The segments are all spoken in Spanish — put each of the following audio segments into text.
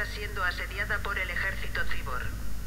está siendo asediada por el ejército Cibor.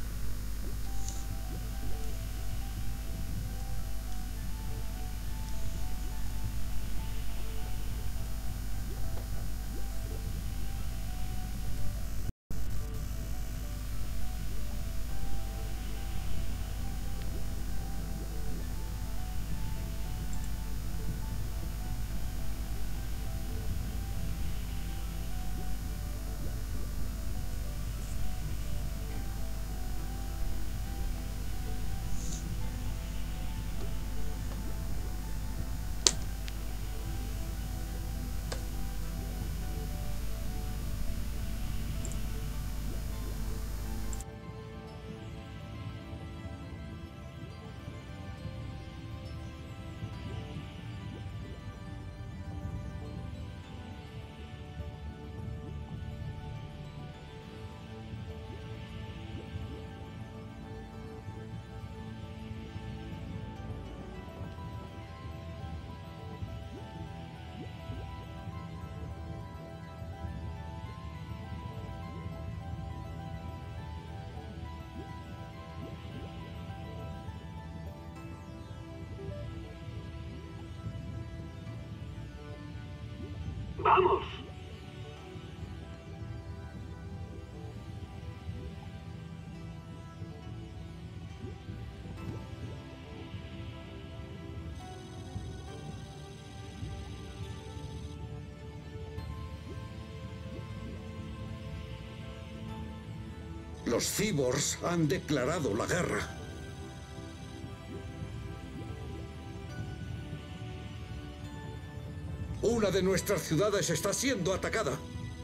¡Vamos! Los Cibors han declarado la guerra. Una de nuestras ciudades está siendo atacada.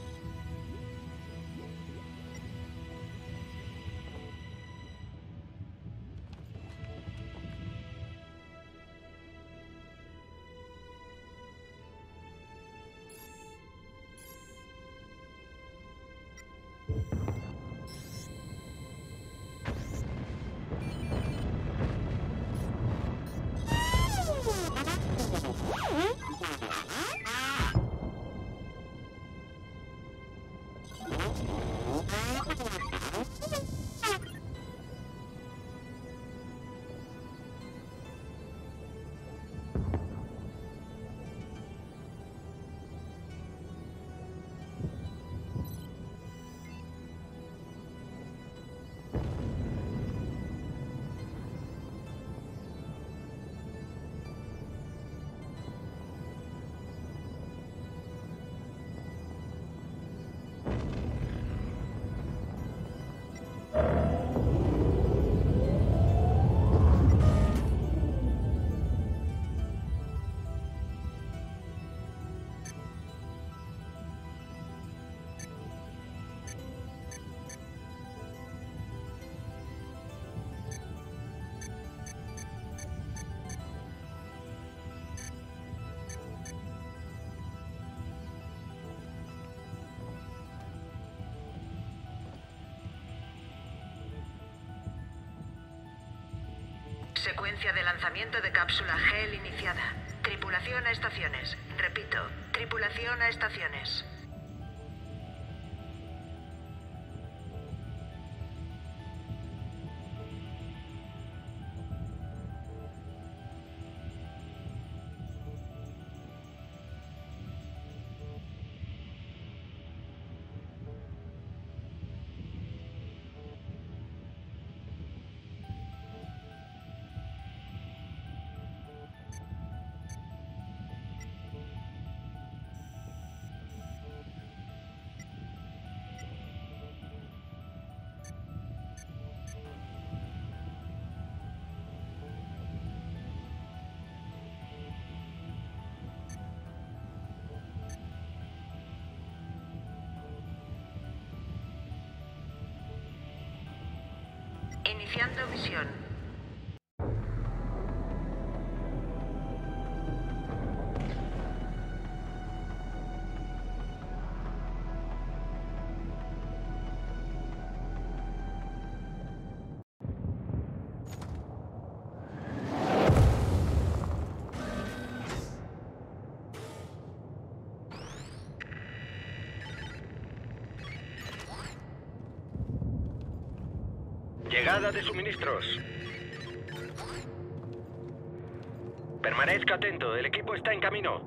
Secuencia de lanzamiento de cápsula GEL iniciada. Tripulación a estaciones. Repito, tripulación a estaciones. Iniciando misión. Llegada de suministros. Permanezca atento, el equipo está en camino.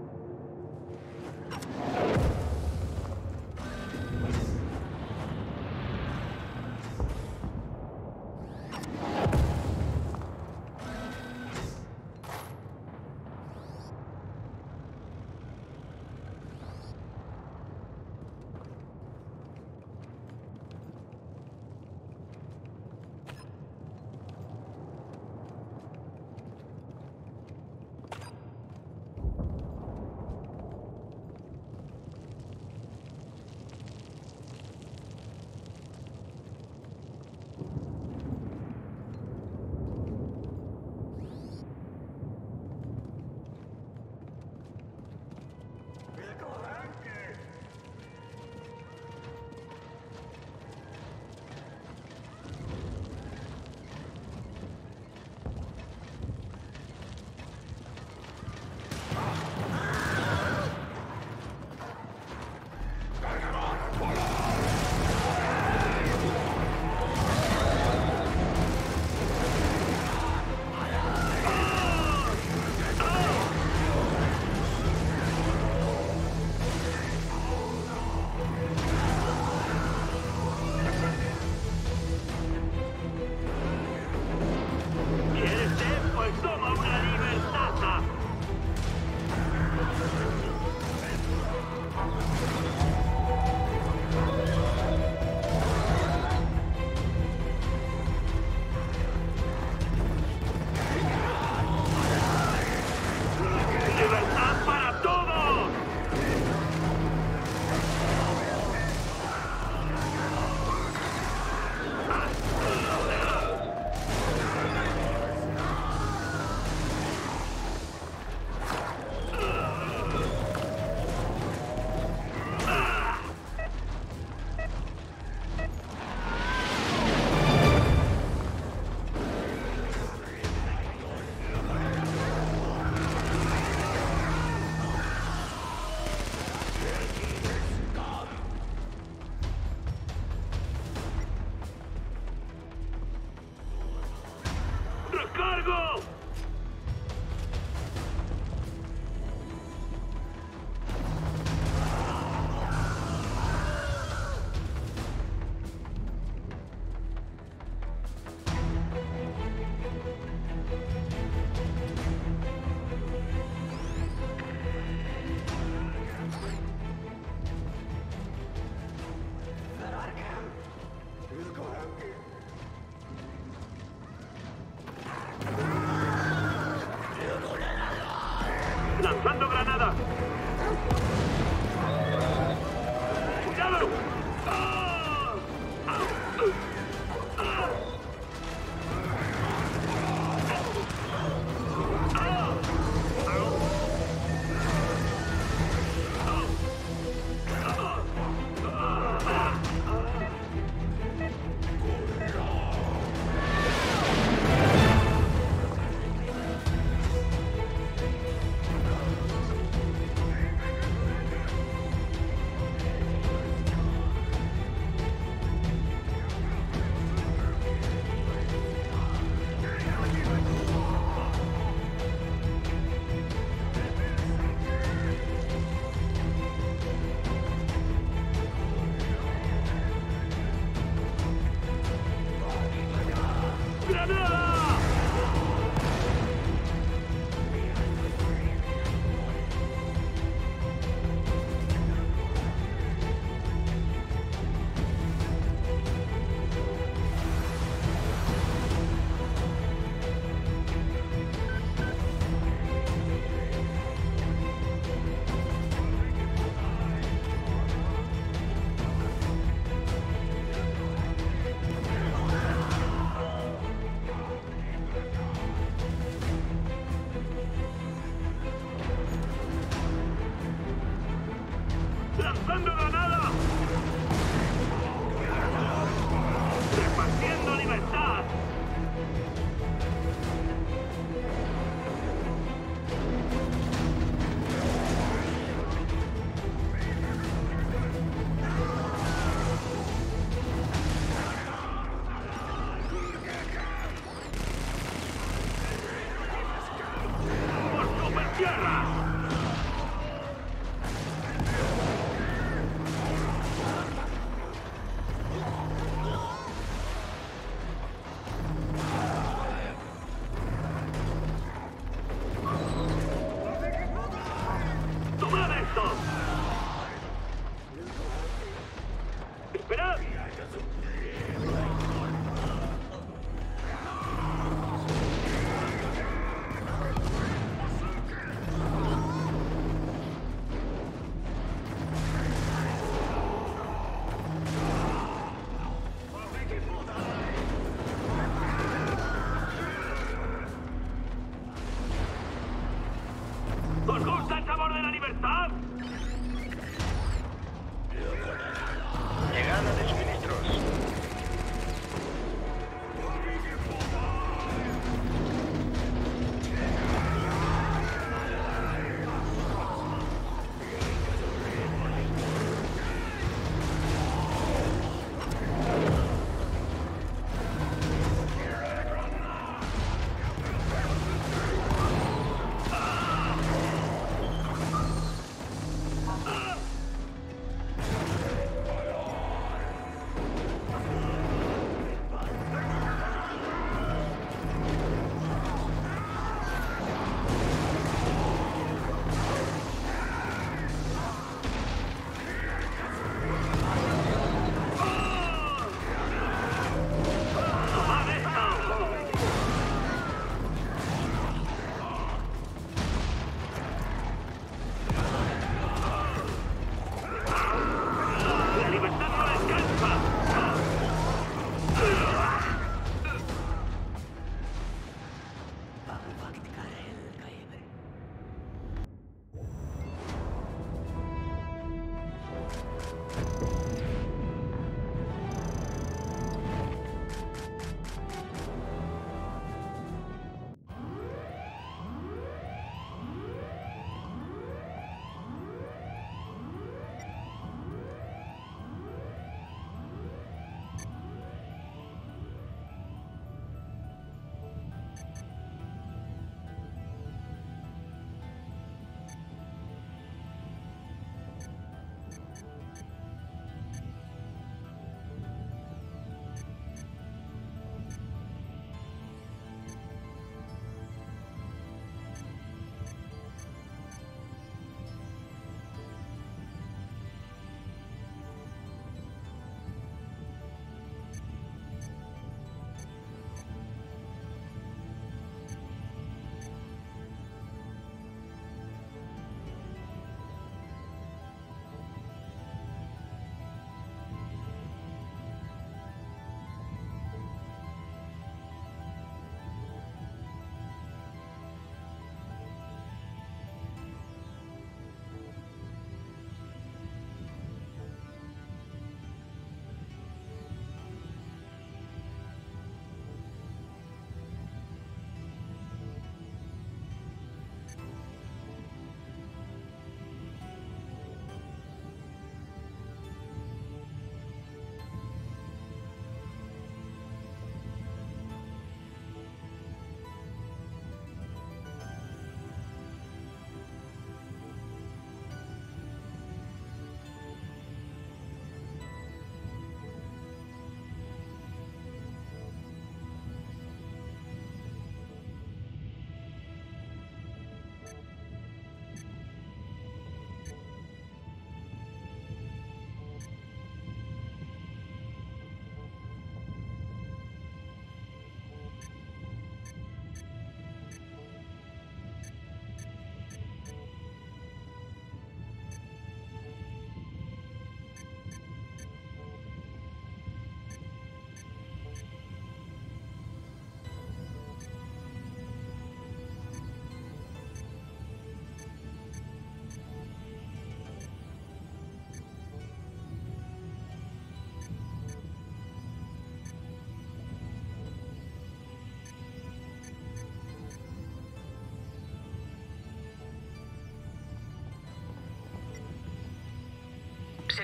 ¡Lanzando granada! ¡Cuidado!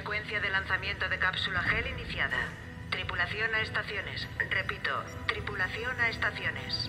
Secuencia de lanzamiento de cápsula GEL iniciada. Tripulación a estaciones. Repito, tripulación a estaciones.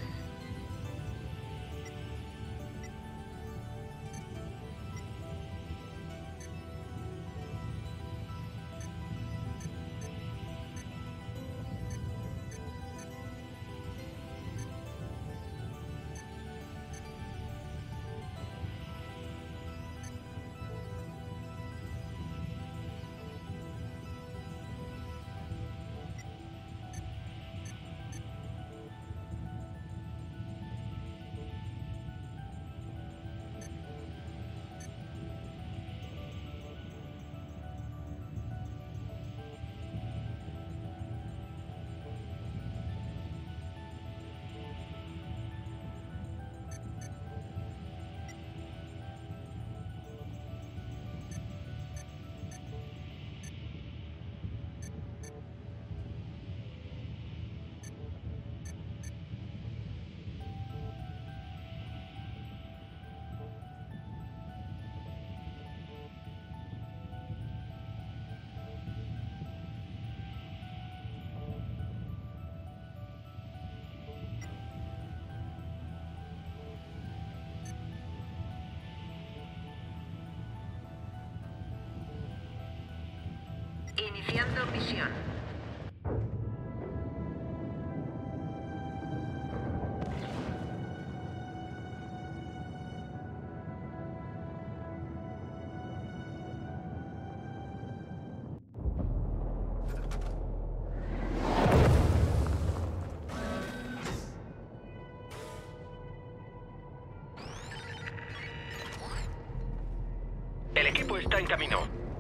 Iniciando misión. El equipo está en camino.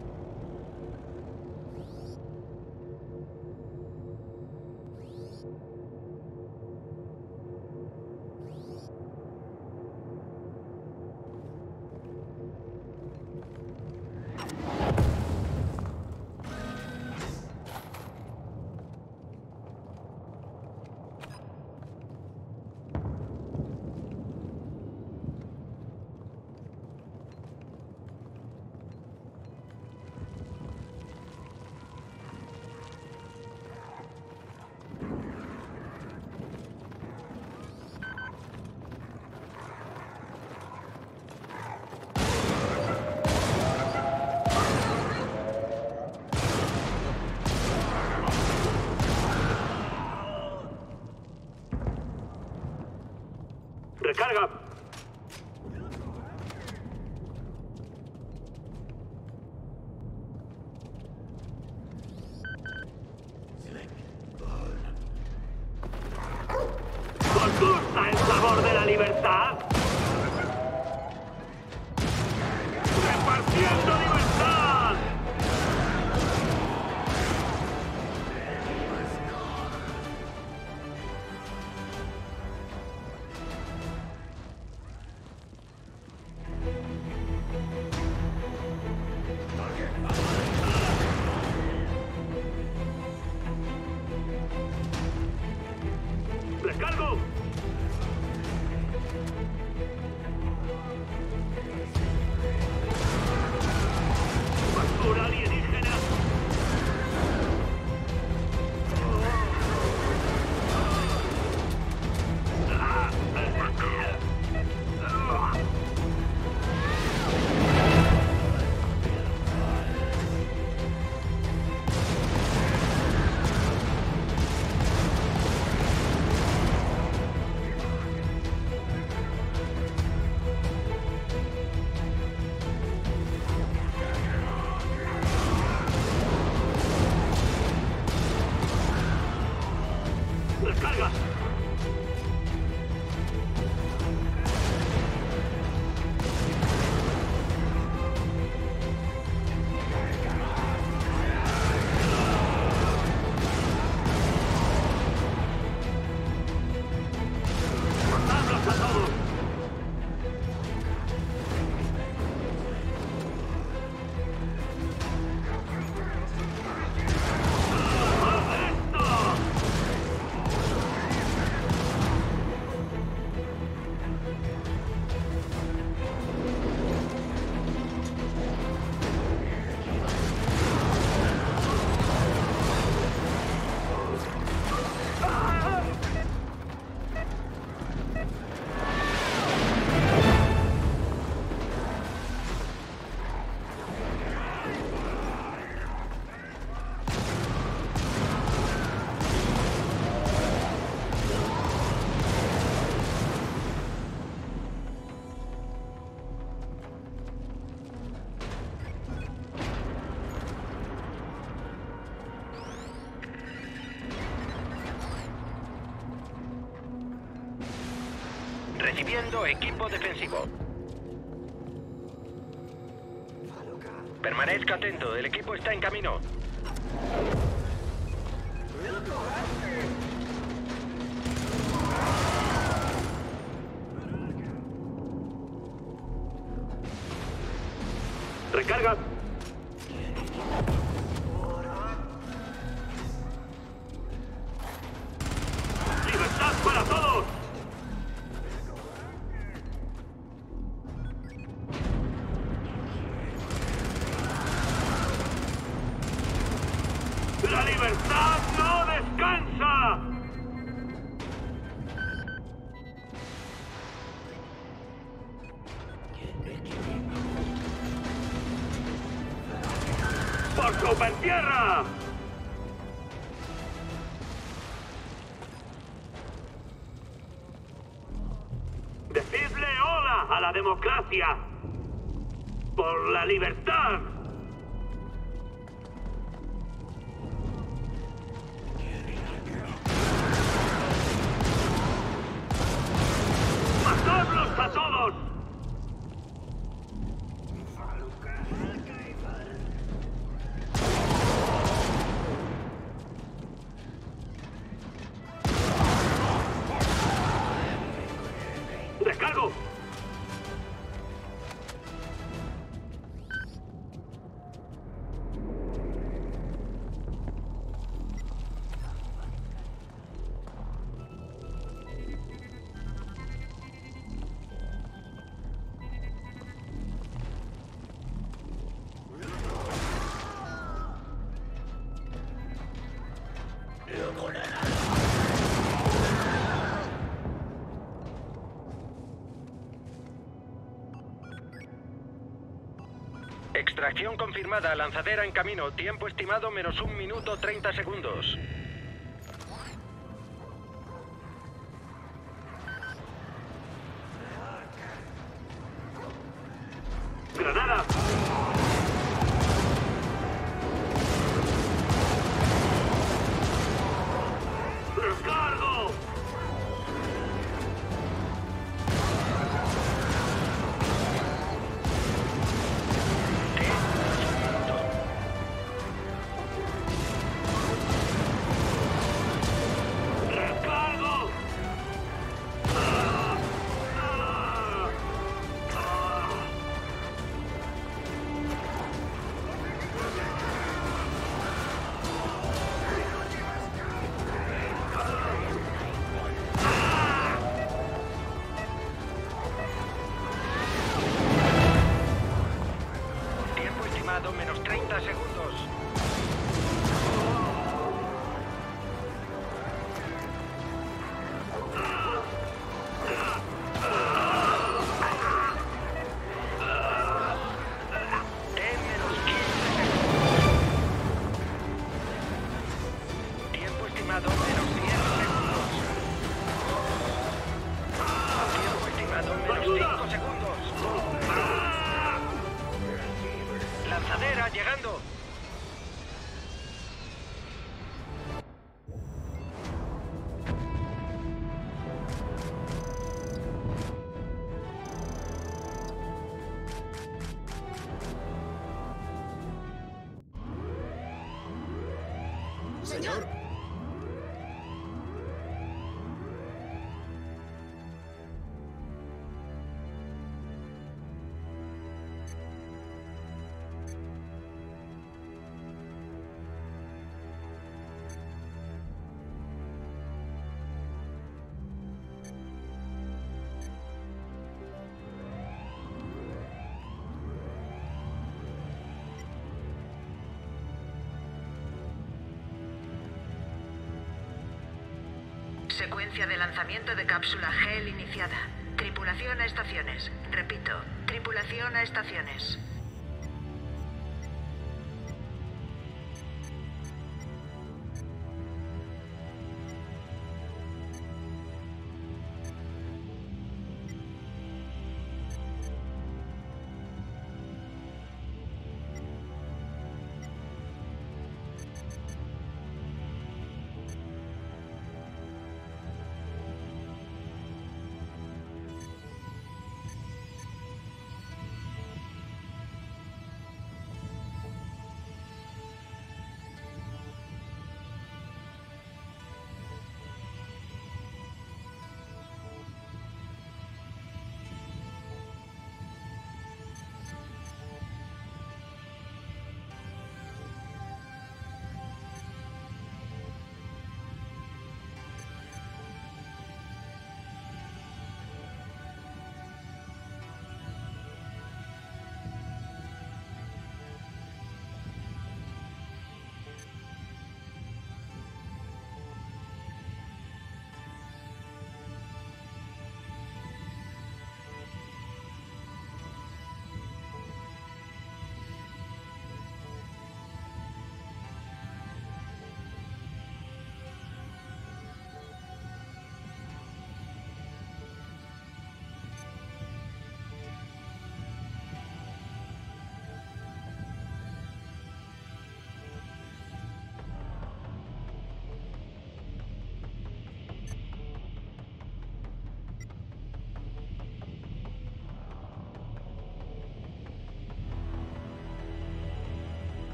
¡Recarga! ¿Os gusta el sabor de la libertad? ¡Repartiendo libertad! ¡Recargo! ¡Basura alienígena! ¡Recarga! ¡Matadlos a todos! ¡Esto! Recibiendo equipo defensivo. Permanezca atento, el equipo está en camino. Recarga. ¡Libertad para todos! ¡La libertad no descansa! ¡Por Supertierra! ¡Decidle hola a la democracia! ¡Por la libertad! ¡Matadlos a todos! ¡Descargo! Extracción confirmada, lanzadera en camino. Tiempo estimado menos 1 minuto 30 segundos. ¡Granada! ¡Recargo! ¡Recargo! Tiempo estimado menos 30 segundos. En menos 15 segundos. Tiempo estimado menos 10 segundos. Tiempo estimado menos 5 segundos. Lanzadera llegando. Señor. Secuencia de lanzamiento de cápsula GEL iniciada. Tripulación a estaciones. Repito, tripulación a estaciones.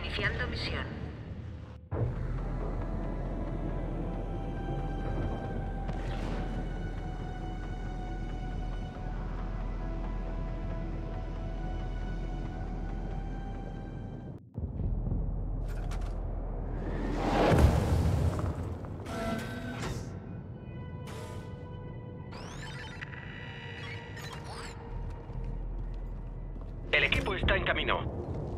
Iniciando misión. El equipo está en camino.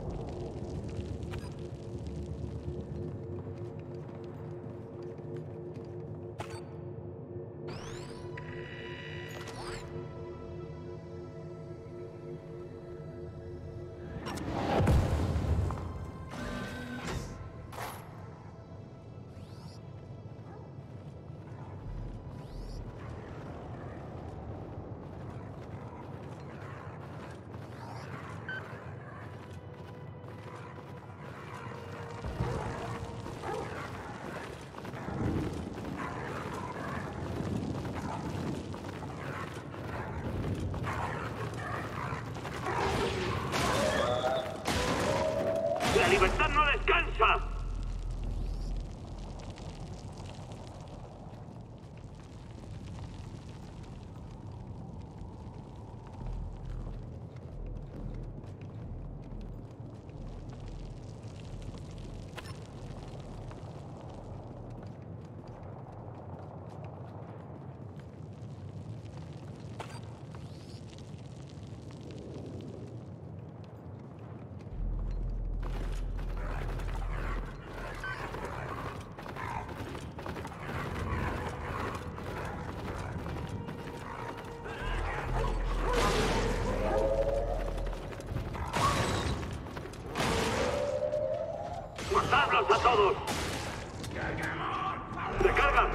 ¡La libertad no descansa! ¡Matadlos a todos! ¡Recarga!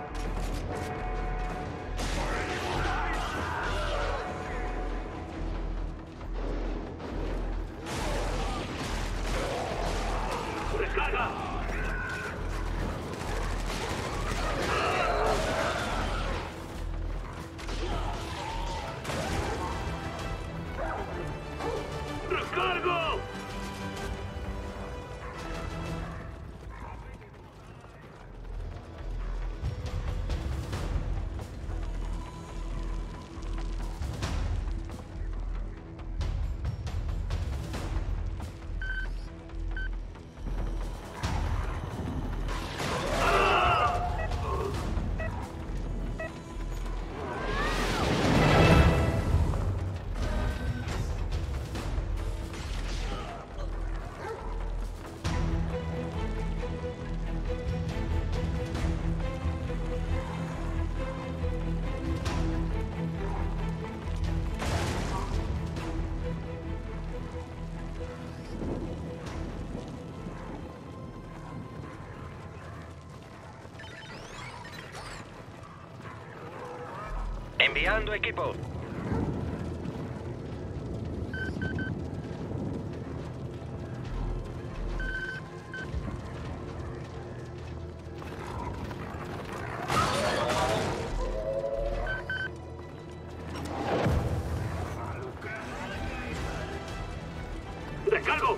¡Recarga! ¡Recargo! Enviando equipo. ¡Recargo!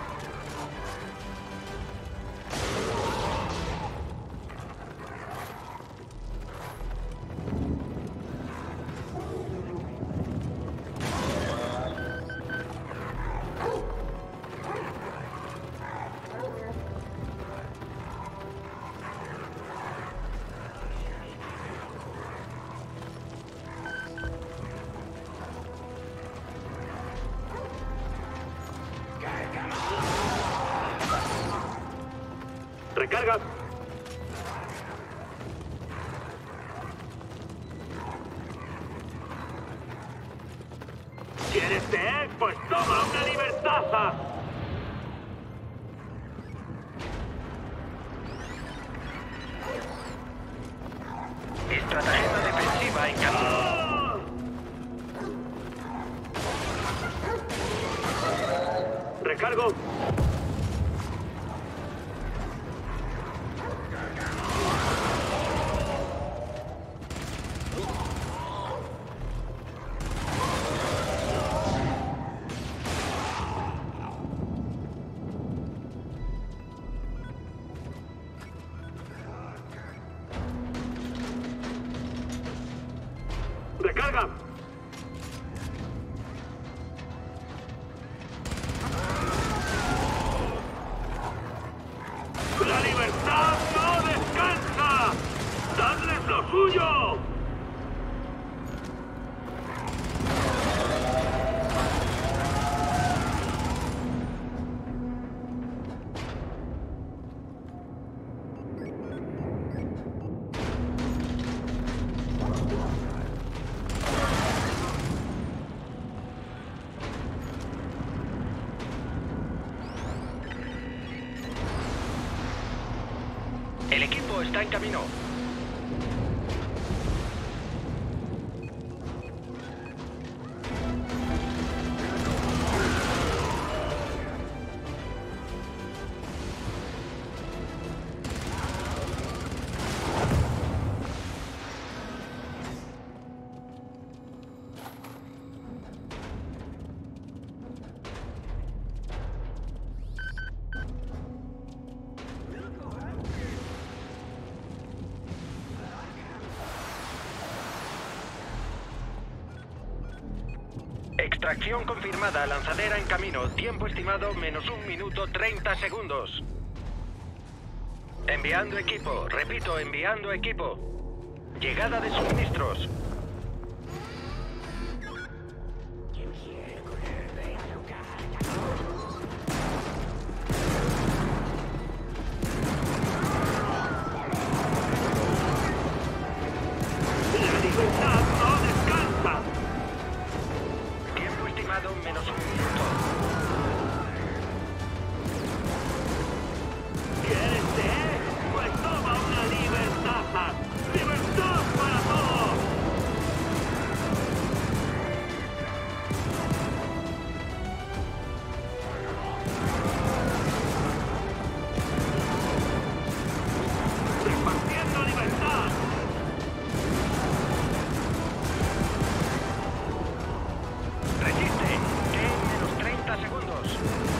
¡Recarga! ¿Quieres té? Pues toma una libertaza. Estratagema defensiva en camino. ¡Ah! ¡Recargo! ¡Recarga! ¡La libertad no descansa! ¡Dadles lo suyo! El equipo está en camino. Extracción confirmada, lanzadera en camino. Tiempo estimado menos 1 minuto 30 segundos. Enviando equipo, repito, enviando equipo. Llegada de suministros. ¡La libertad no descansa! Tiempo estimado menos 1 minuto. ¿Quieres ser? Pues toma una libertad. ¡Libertad para todos! ¡Repartiendo libertad! Resiste. En menos 30 segundos.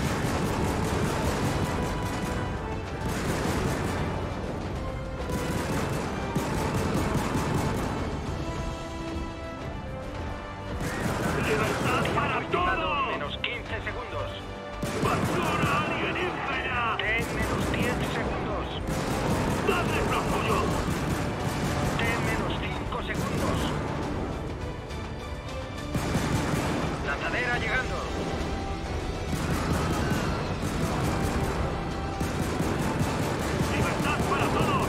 ¡Libertad para Estimado todos! menos 15 segundos. ¡Basura alienígena! En menos 10 segundos. ¡Dadles lo suyo! En menos 5 segundos. Lanzadera llegando. ¡Libertad para todos!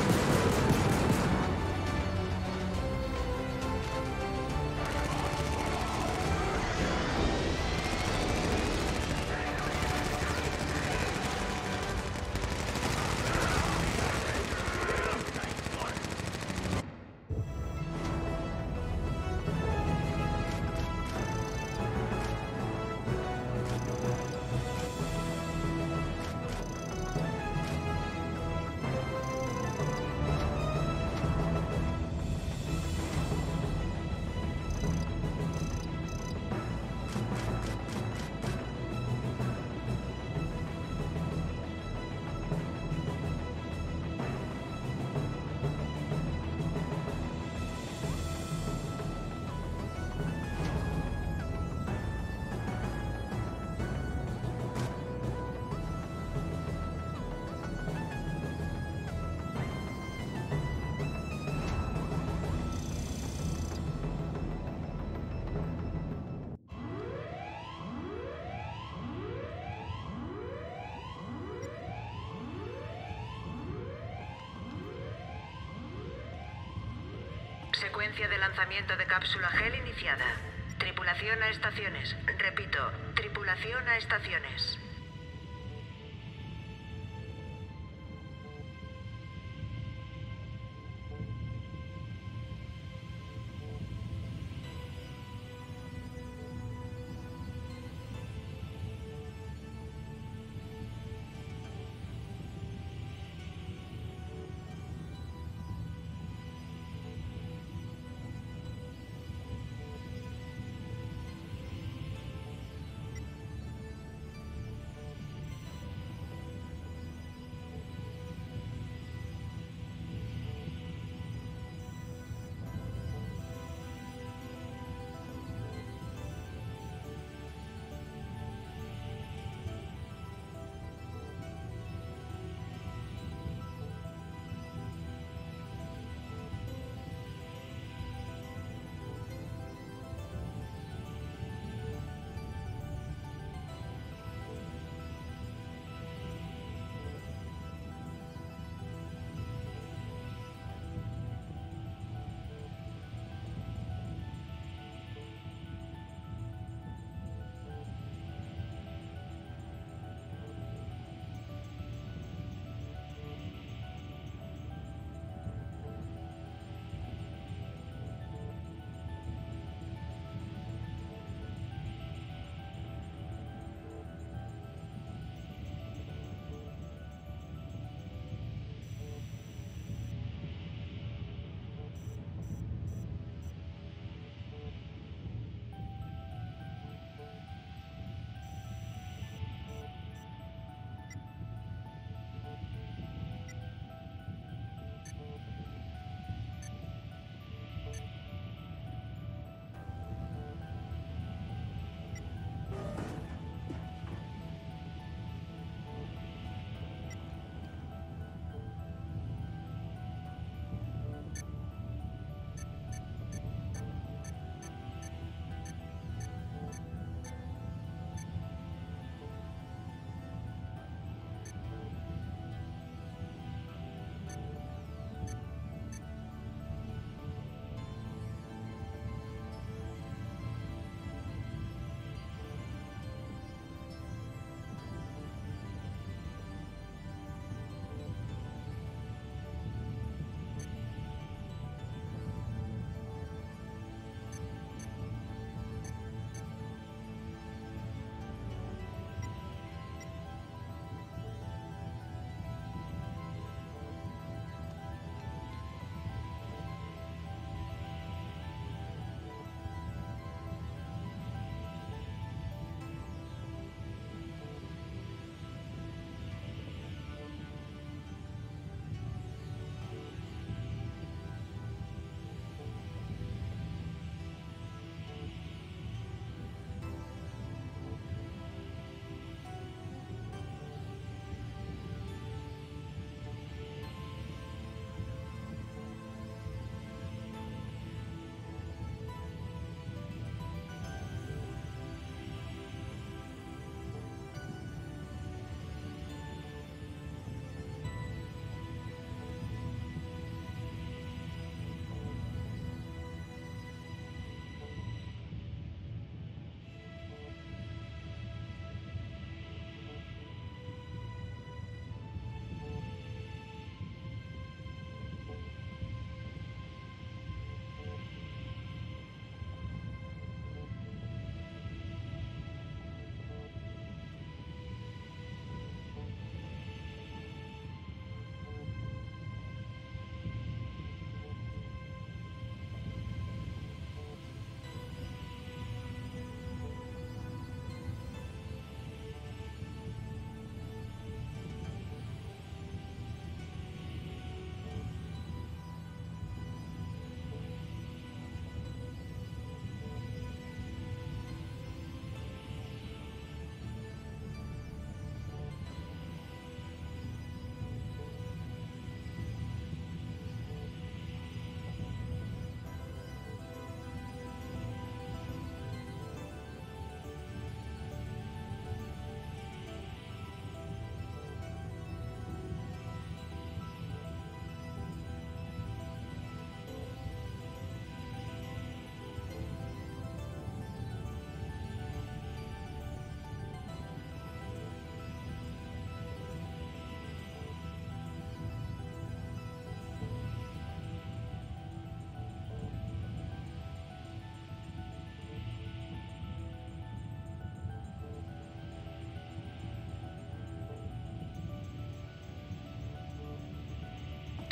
Secuencia de lanzamiento de cápsula GEL iniciada. Tripulación a estaciones. Repito, tripulación a estaciones.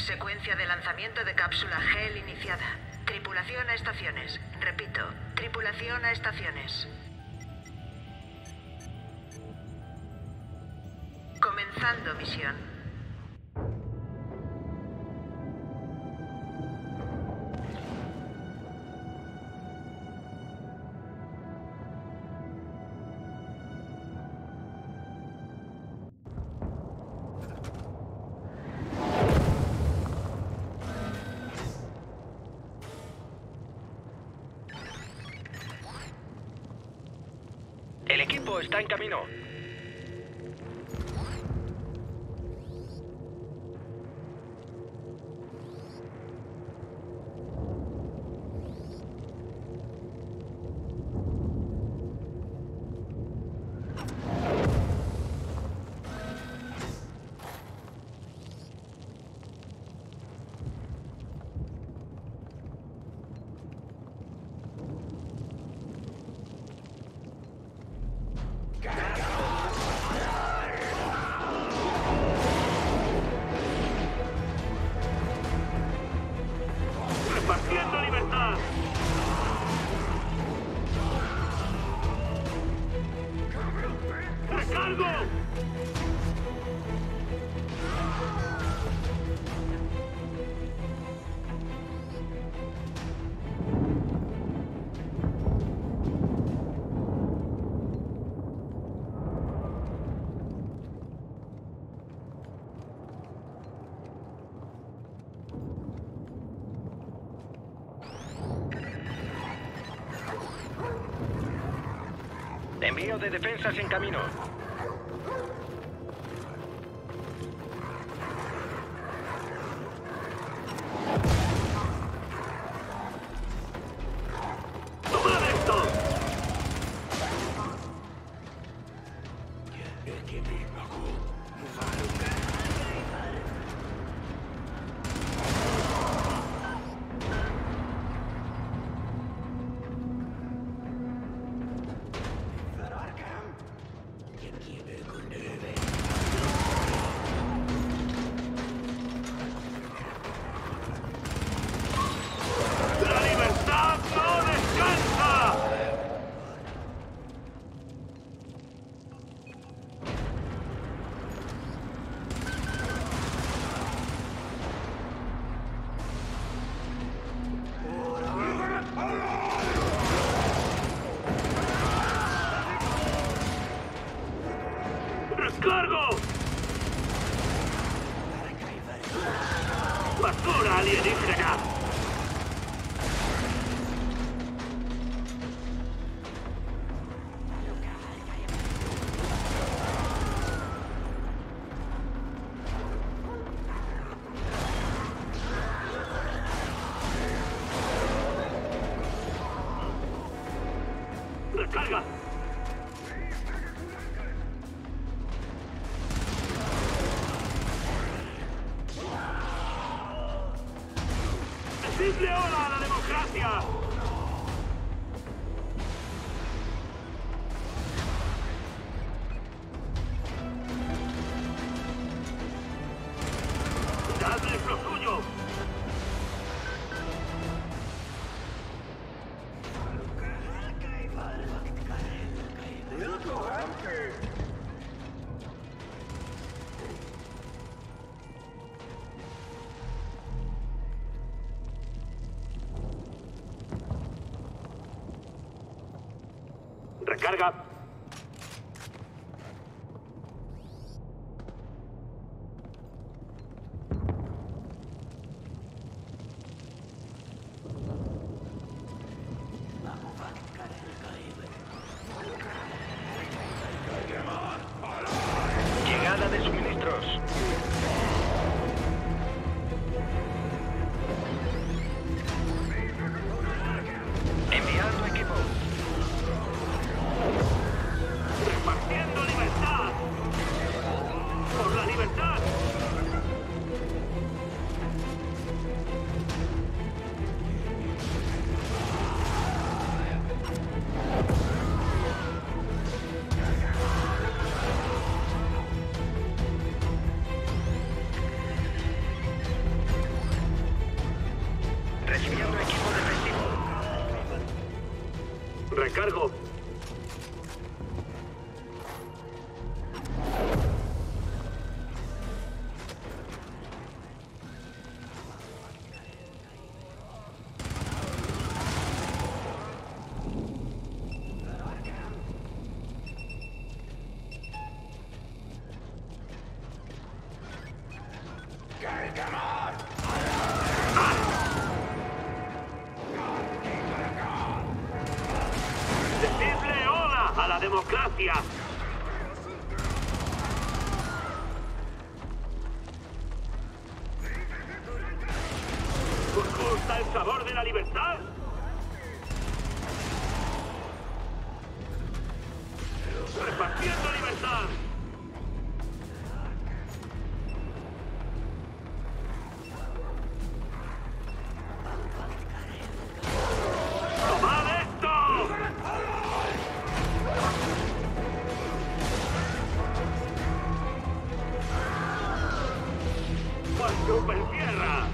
Secuencia de lanzamiento de cápsula GEL iniciada. Tripulación a estaciones. Repito, tripulación a estaciones. Comenzando misión. El equipo está en camino. ¡Repartiendo libertad! ¡Recargo! Envío de defensas en camino. ¡Tomad esto! ¡La libertad no descansa! ¡Recargo! ¡Basura alienígena! ¡Recarga! ¡Decidle hola a la democracia! ¡Dadles lo suyo! ¡Recarga! Llegada de suministros. Enviando equipo. Recargo. ¡Decidle hola a la democracia! ¿Os gusta el sabor de la libertad? ¡Repartiendo libertad! ¡Tomad esto! ¡Por super tierra!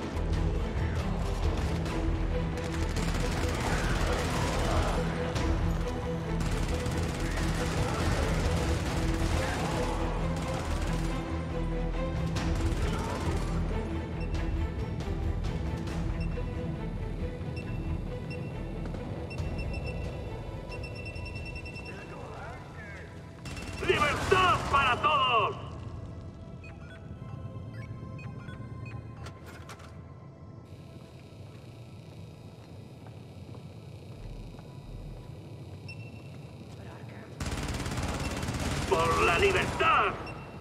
¡Libertad para todos! ¡Por la libertad!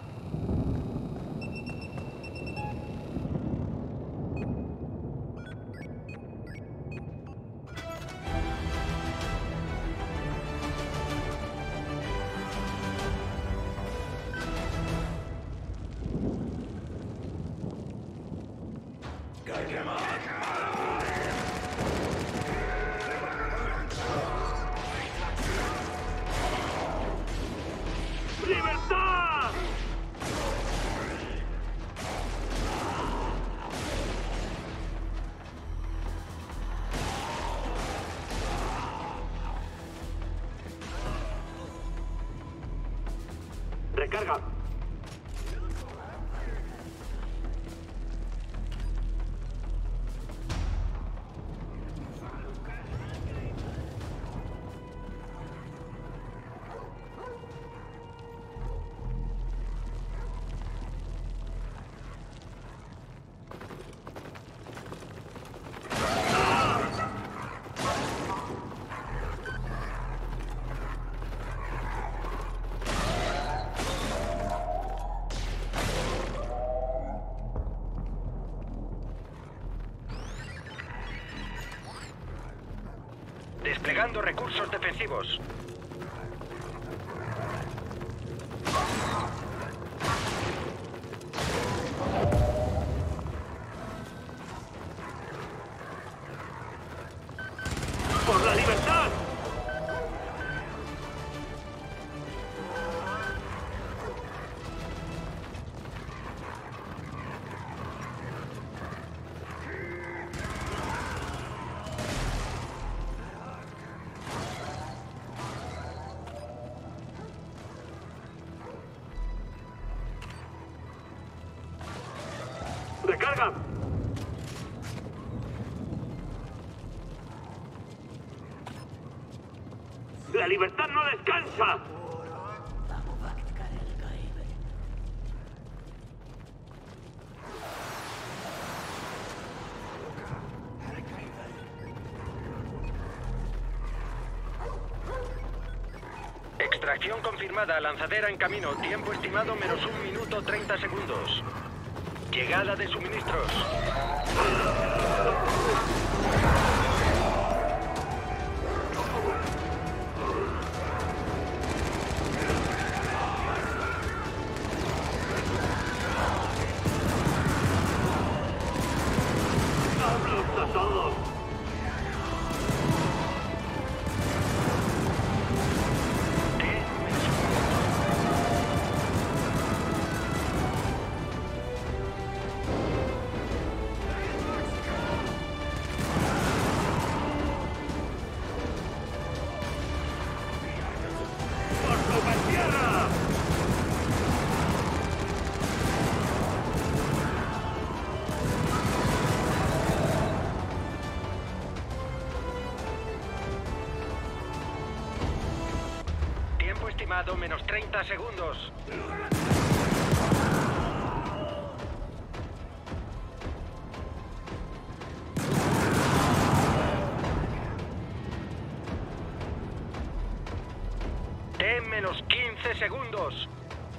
¡Libertad! Recarga. Desplegando recursos defensivos. ¡Por la libertad! ¡Recarga! ¡La libertad no descansa! Extracción confirmada. Lanzadera en camino. Tiempo estimado menos 1 minuto 30 segundos. Llegada de suministros. ¡Vámonos a todos! estimado menos 30 segundos. Menos 15 segundos.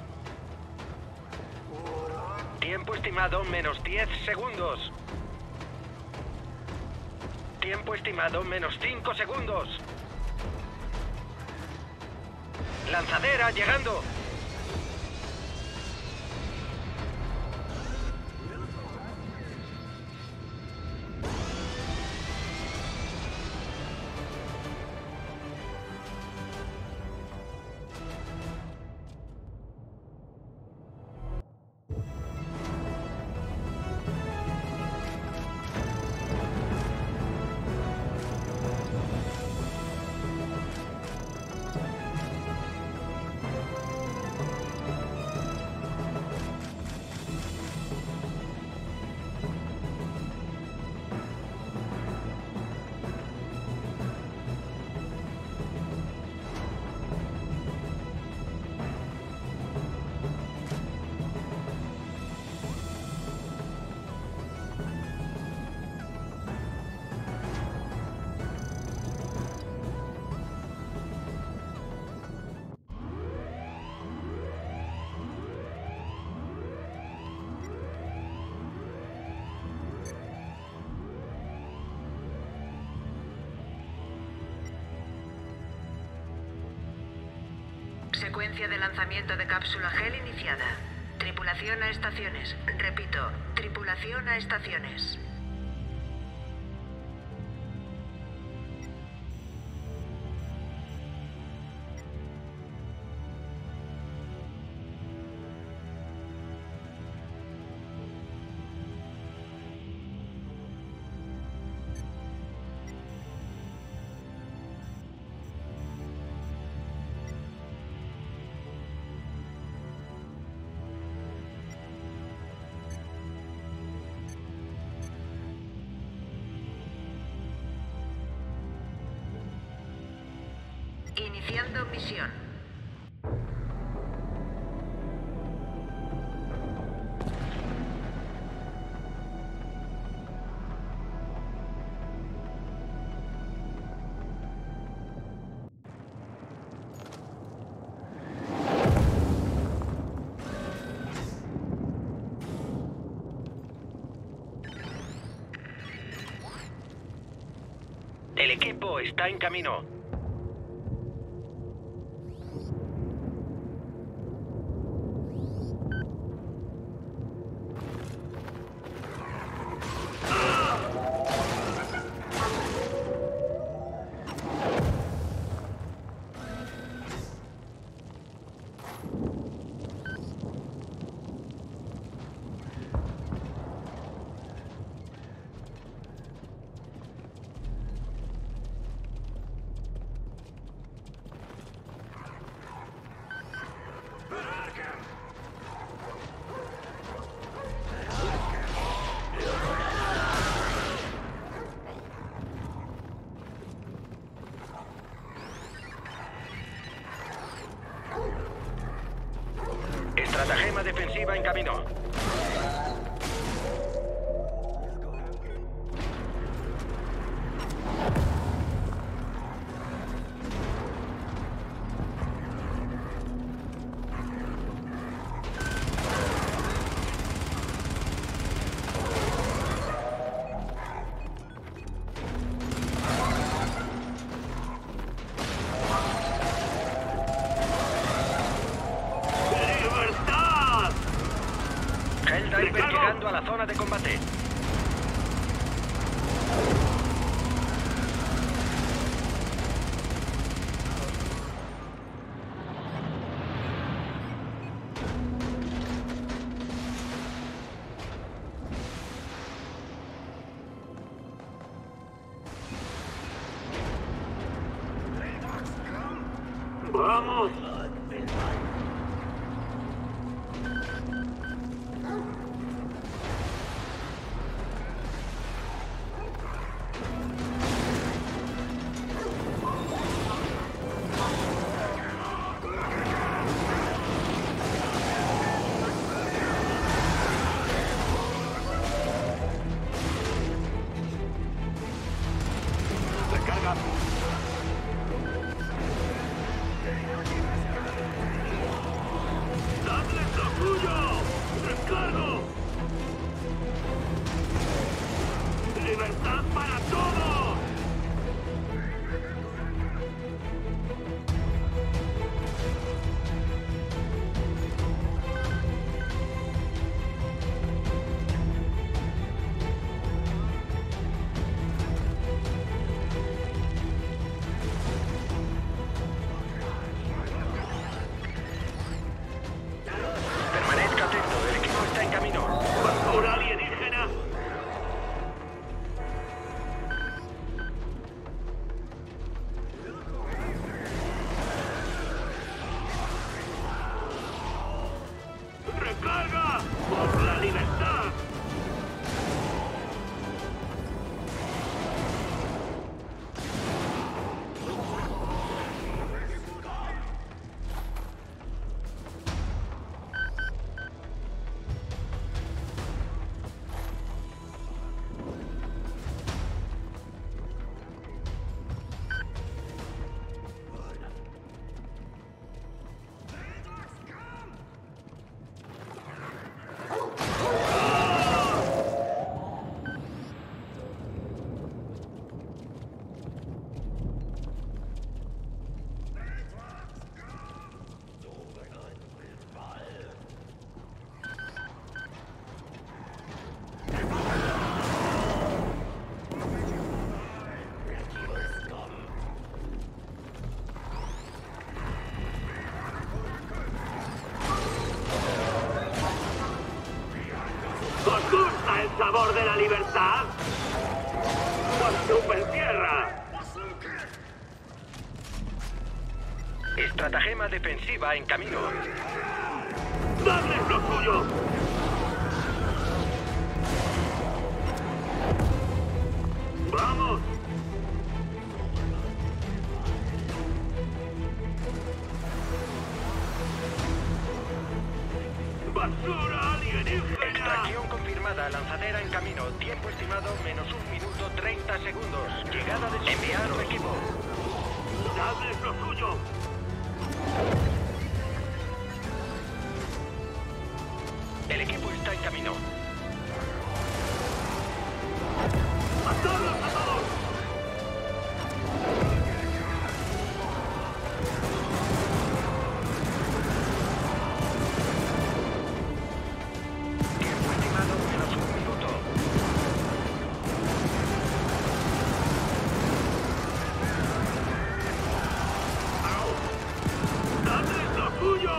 Tiempo estimado menos 10 segundos. Tiempo estimado menos 5 segundos. Lanzadera llegando. Secuencia de lanzamiento de cápsula GEL iniciada. Tripulación a estaciones. Repito, tripulación a estaciones. Iniciando misión. El equipo está en camino. Estratagema defensiva en camino. Helldiver llegando a la zona de combate. ¡Vamos! libertad para todos! Permanezca atento, el equipo está en camino. ¡Basura alienígena! ¡Recarga! ¡Por la libertad! ¿Os gusta el sabor de la libertad? ¡Por Super Tierra! Estratagema defensiva en camino. ¡Dadles lo suyo! ¡Vamos! ¡Basura alienígena! Extracción confirmada, lanzadera en camino. Tiempo estimado menos 1 minuto 30 segundos. Llegada de enviar su equipo. ¡Dadles lo suyo! El equipo está en camino. ¡Matadlos a todos! Tiempo estimado menos 1 minuto. ¡Dadles lo suyo!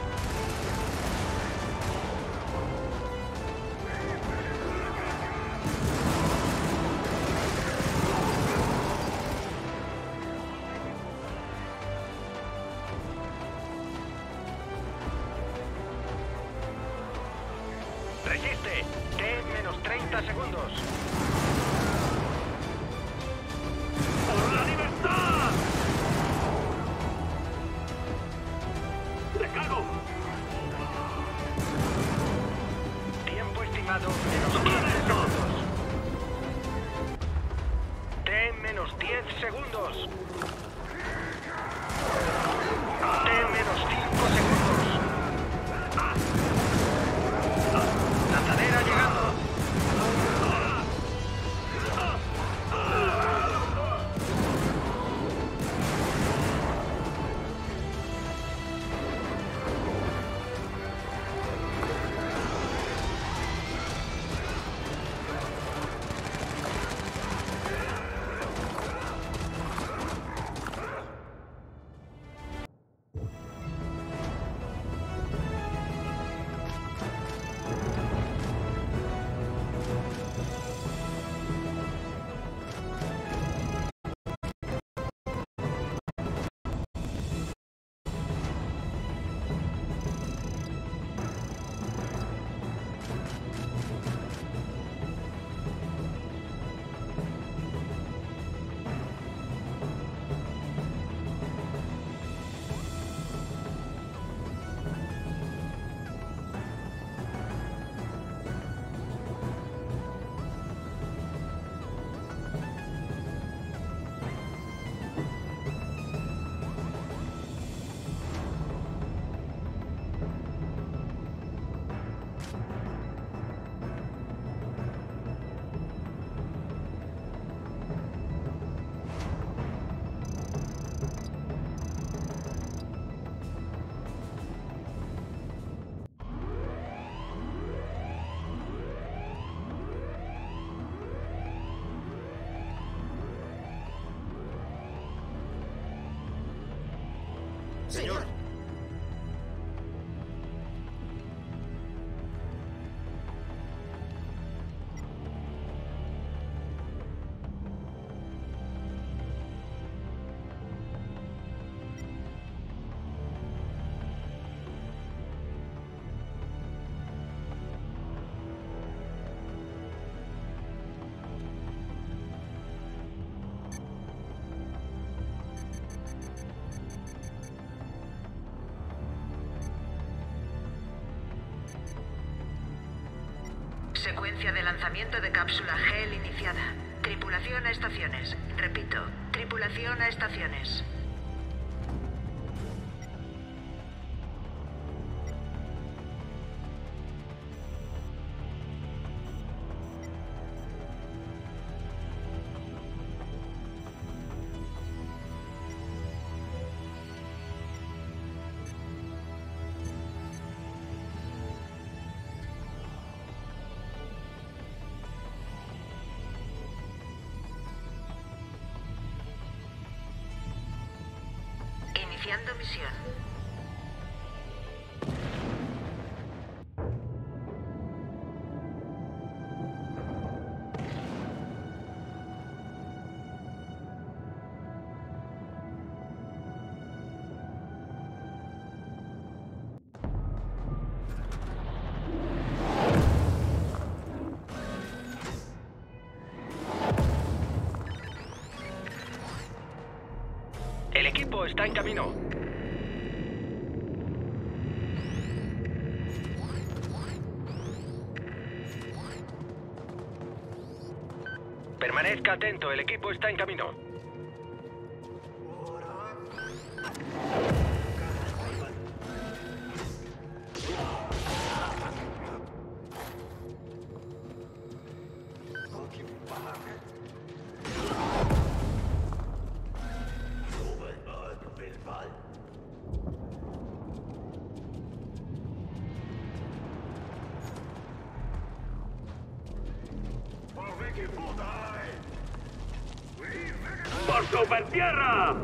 Resiste. T menos 30 segundos. ¡Por la libertad! ¡Recargo! Tiempo estimado menos 15 segundos. T menos 10 segundos. T menos 5 segundos. Lanzadera llegando. señor. Secuencia de lanzamiento de cápsula GEL iniciada. Tripulación a estaciones. Repito, tripulación a estaciones. Iniciando misión. El equipo está en camino. Permanezca atento, el equipo está en camino. ¡Por supertierra!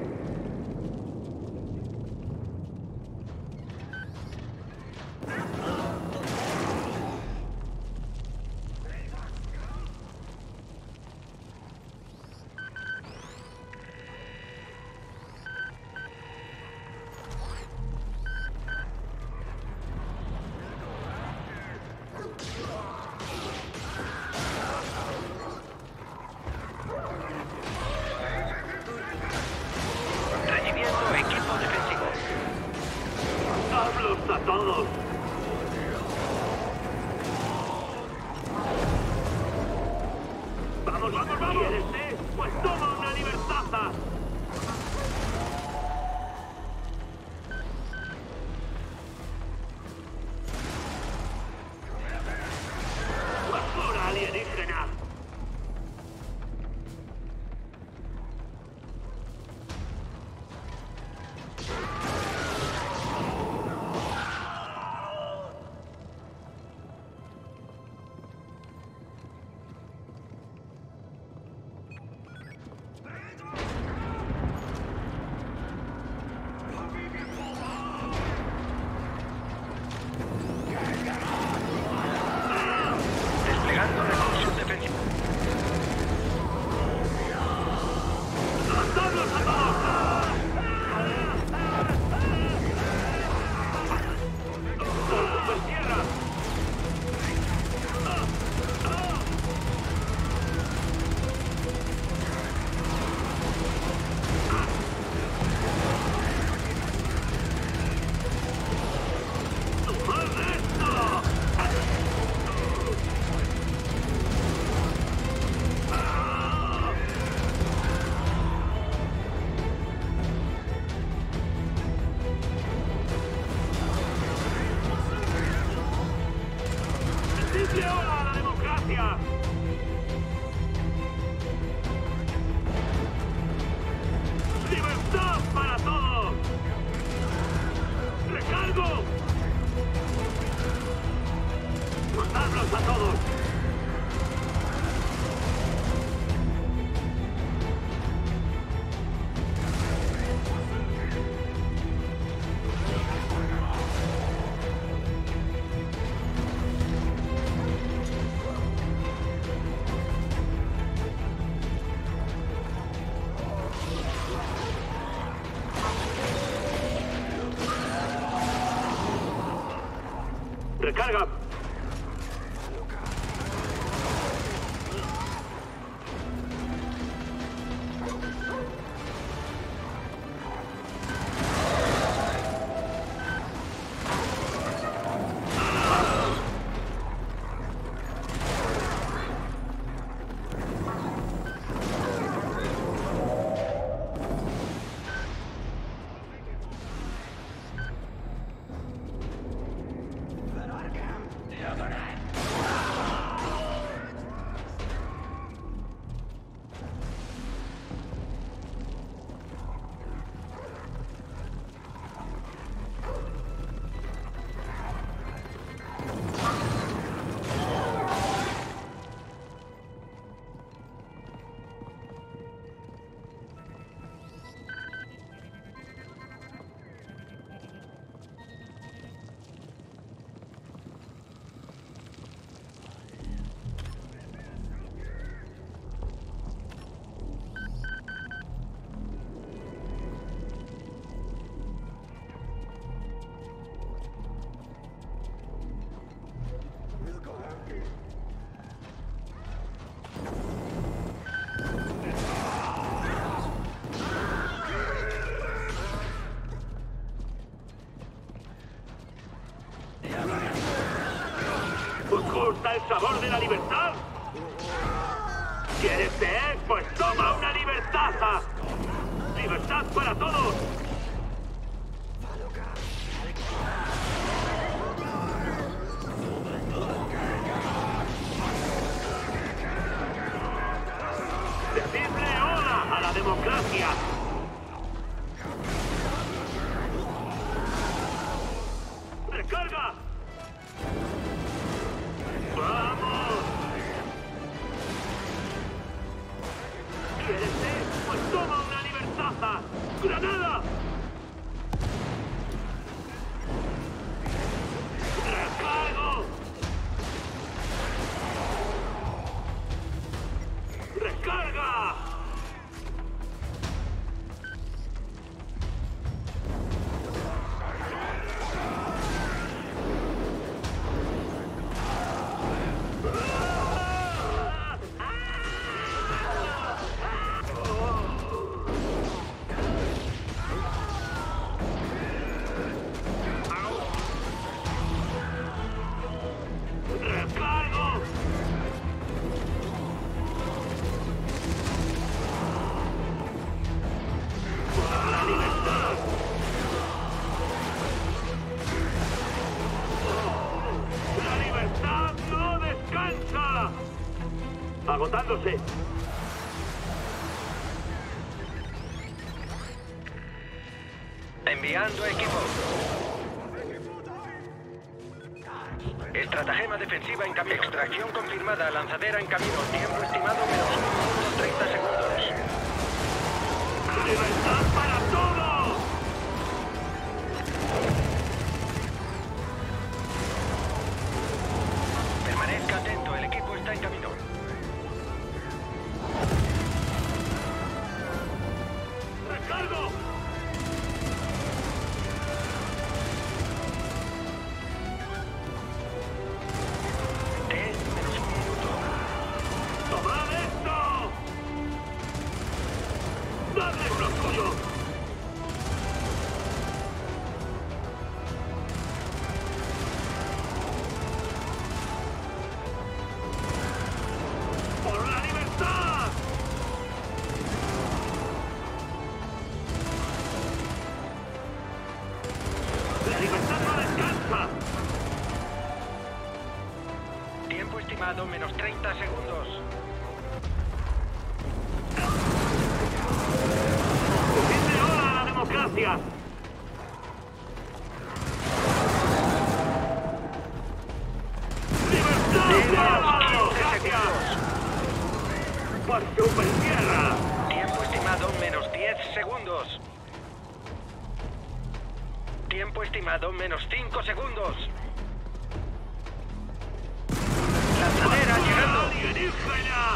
Recibiendo equipo defensivo. ¡Hablos a todos! ¡Vamos, vamos, vamos! ¿Quieres, Pues toma una libertaza. ¡Basura alienígena! ¡Recarga! ¿Os gusta el sabor de la libertad? ¿Quieres ser? Pues toma una libertaza. ¡Libertad para todos! ¡Decidle hola a la democracia! ¡Recarga! ¡Vamos! ¿Quieres ser? Pues toma una libertaza. ¡Granada! ¡Recargo! ¡Recarga! ¡Recargo! ¡Por la libertad! ¡La libertad no descansa! Agotándose. Enviando equipo. Estratagema defensiva en camino. Extracción confirmada. Lanzadera en camino. Tiempo estimado menos 1 minuto 30 segundos. ¡Libertad para todos! Permanezca atento. El equipo está en camino. ¡Recargo! Menos 1 minuto. ¡Tomad esto! ¡Dadle uno tuyo! ¡Por la libertad! ¡La libertad no descansa! Tiempo estimado menos 30 segundos. ¡Decidle hola a la democracia! ¡Libertad para la democracia! ¡Por super tierra! Tiempo estimado menos 10 segundos. Tiempo estimado menos 5 segundos. Lanzadera llegando. ¡Alienígena!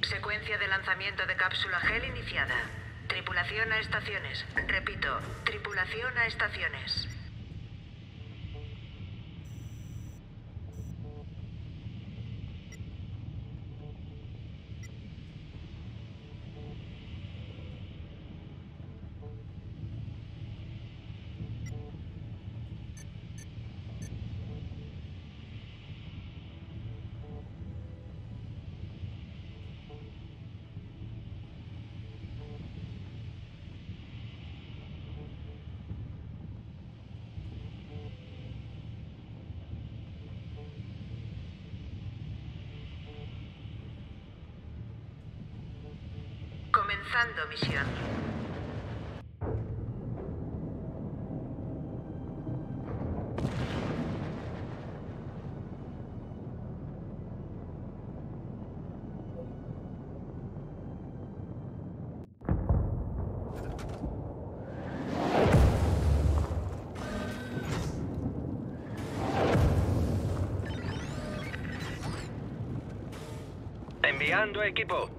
Secuencia de lanzamiento de cápsula GEL iniciada. Tripulación a estaciones. Repito, tripulación a estaciones. Comenzando misión. Enviando equipo.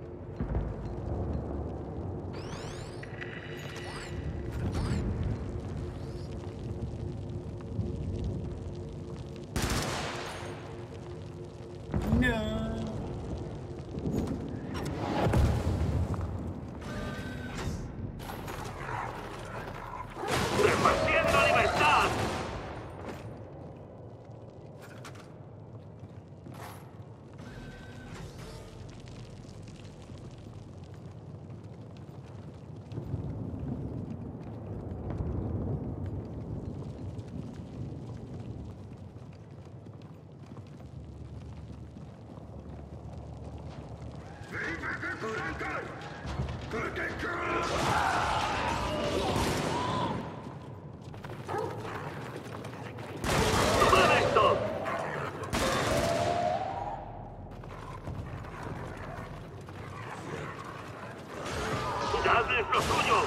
¡Repartiendo libertad! ¡Tomad esto! ¡Dadles lo suyo!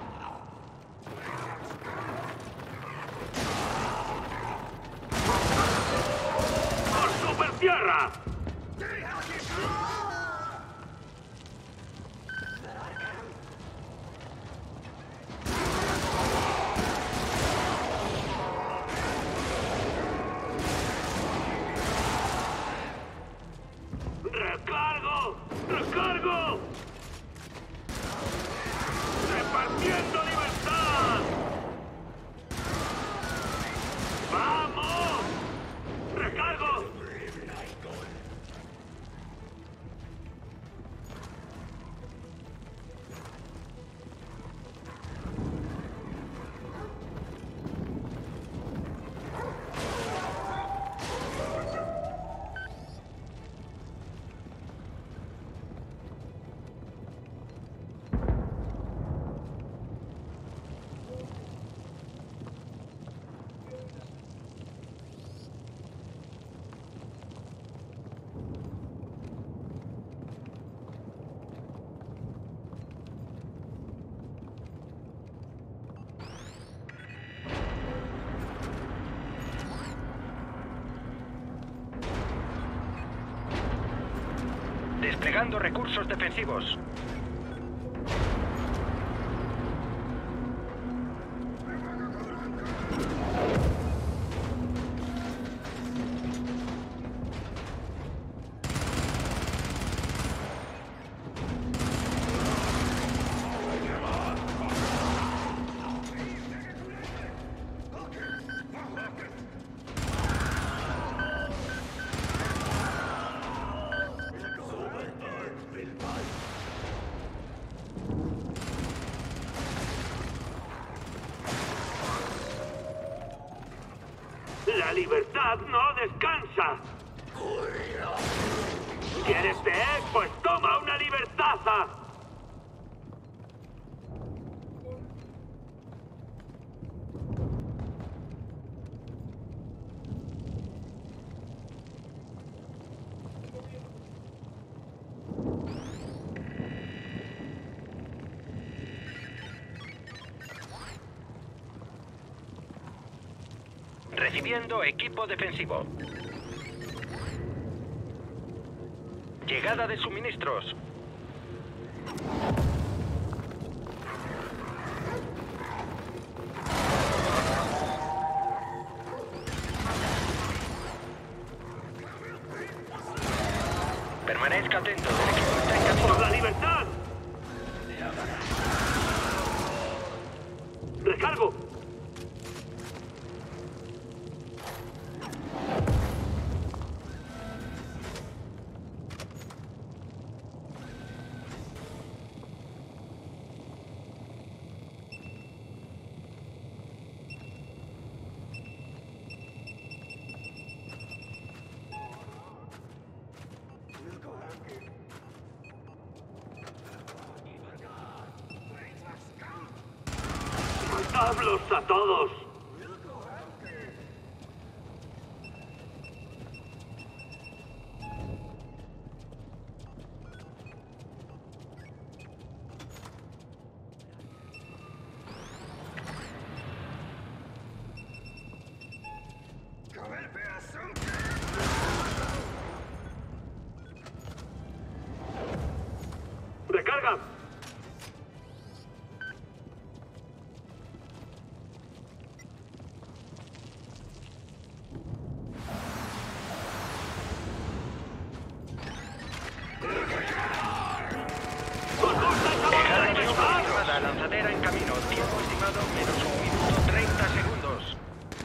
¡Por supertierra! ¡Recargo! ¡Recargo! ¡Repartiendo libertad! ¡Vamos! ¡Recargo! Desplegando recursos defensivos. ¡La libertad no descansa! ¿Quieres té? Pues toma una libertaza. Recibiendo equipo defensivo. Llegada de suministros. Permanezca atento, el equipo está en camino. ¡Por la libertad! ¡Recargo! ¡Matadlos a todos! ¡Recarga! Llegada acción confirmada, lanzadera en camino. Tiempo estimado menos 1 minuto 30 segundos.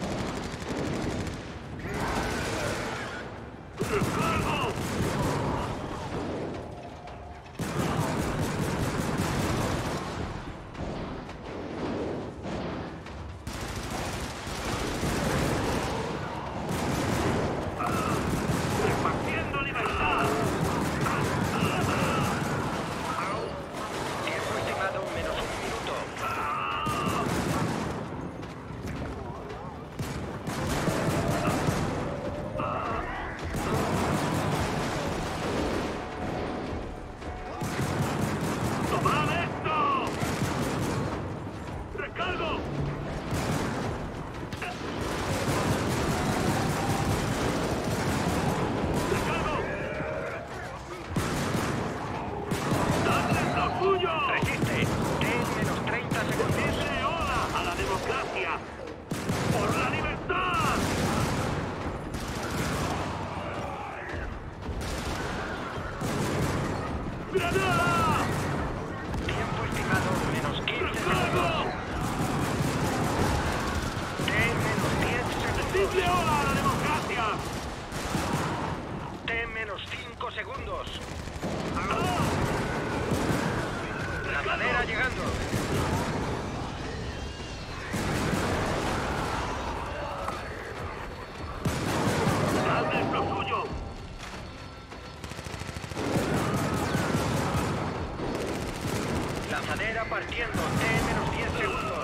¡Recargo! ¡Repartiendo libertad! Tiempo estimado menos 1 minuto. ¡Tomad esto! ¡Recargo! ¡Recargo! ¡Dadles lo suyo! Resiste. T menos 30 segundos. ¡Dice hola a la democracia! ¡Por la libertad! ¡Granada! Tiempo estimado menos 15 ¡Recargo! segundos. T menos 10 segundos. ¡Decidle hola a la democracia! T menos 5 segundos. ¡Ah! Lanzadera llegando. ¡Dadles lo suyo! Lanzadera partiendo. T menos 10 segundos.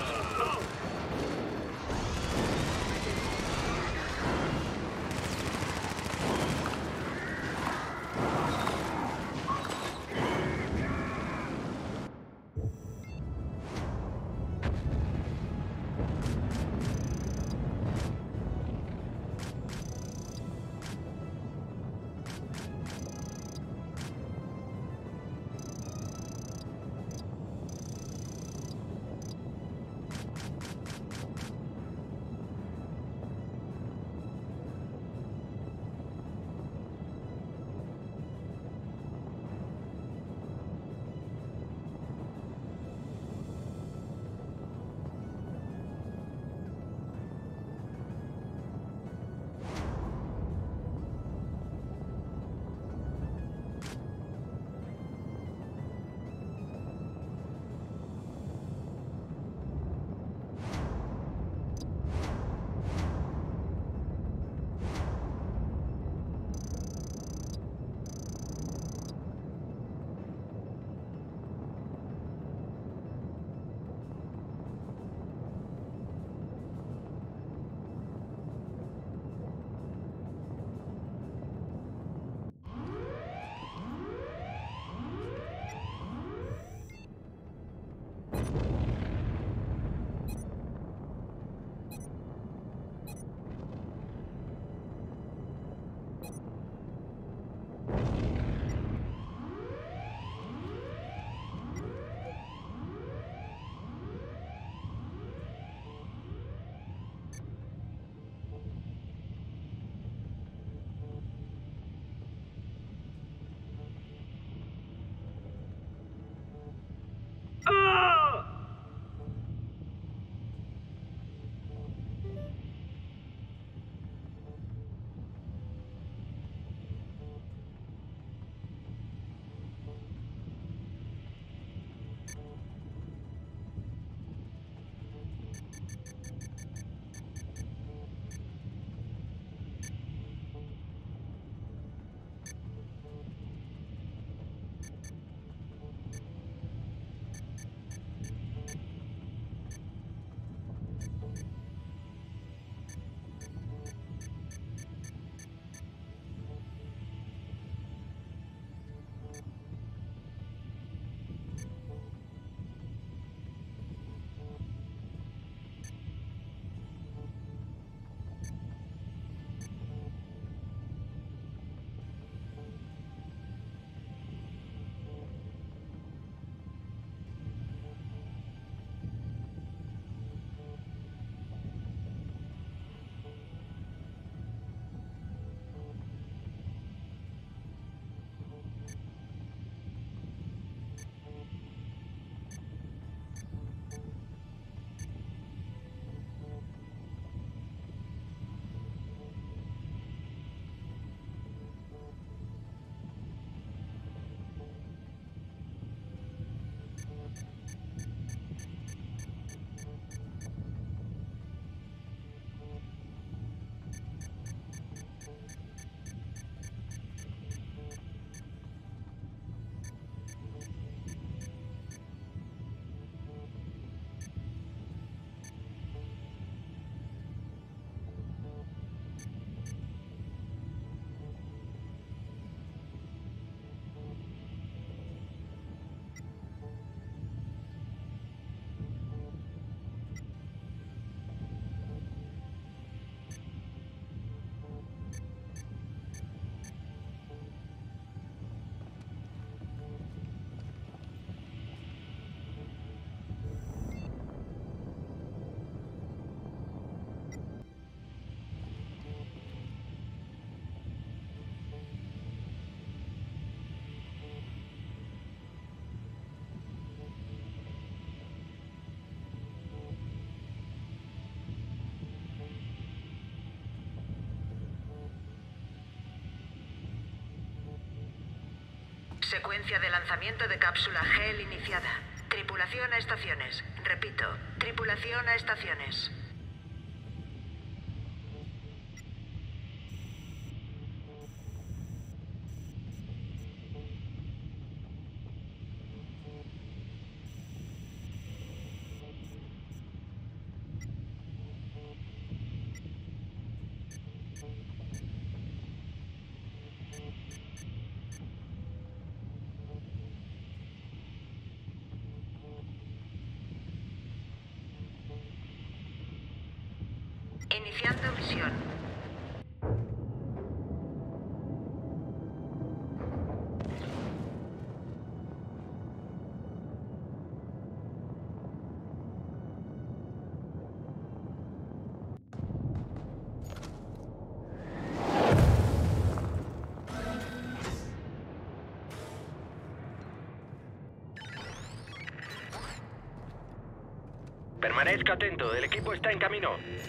Secuencia de lanzamiento de cápsula GEL iniciada. Tripulación a estaciones. Repito, tripulación a estaciones. Iniciando misión. Permanezca atento, el equipo está en camino.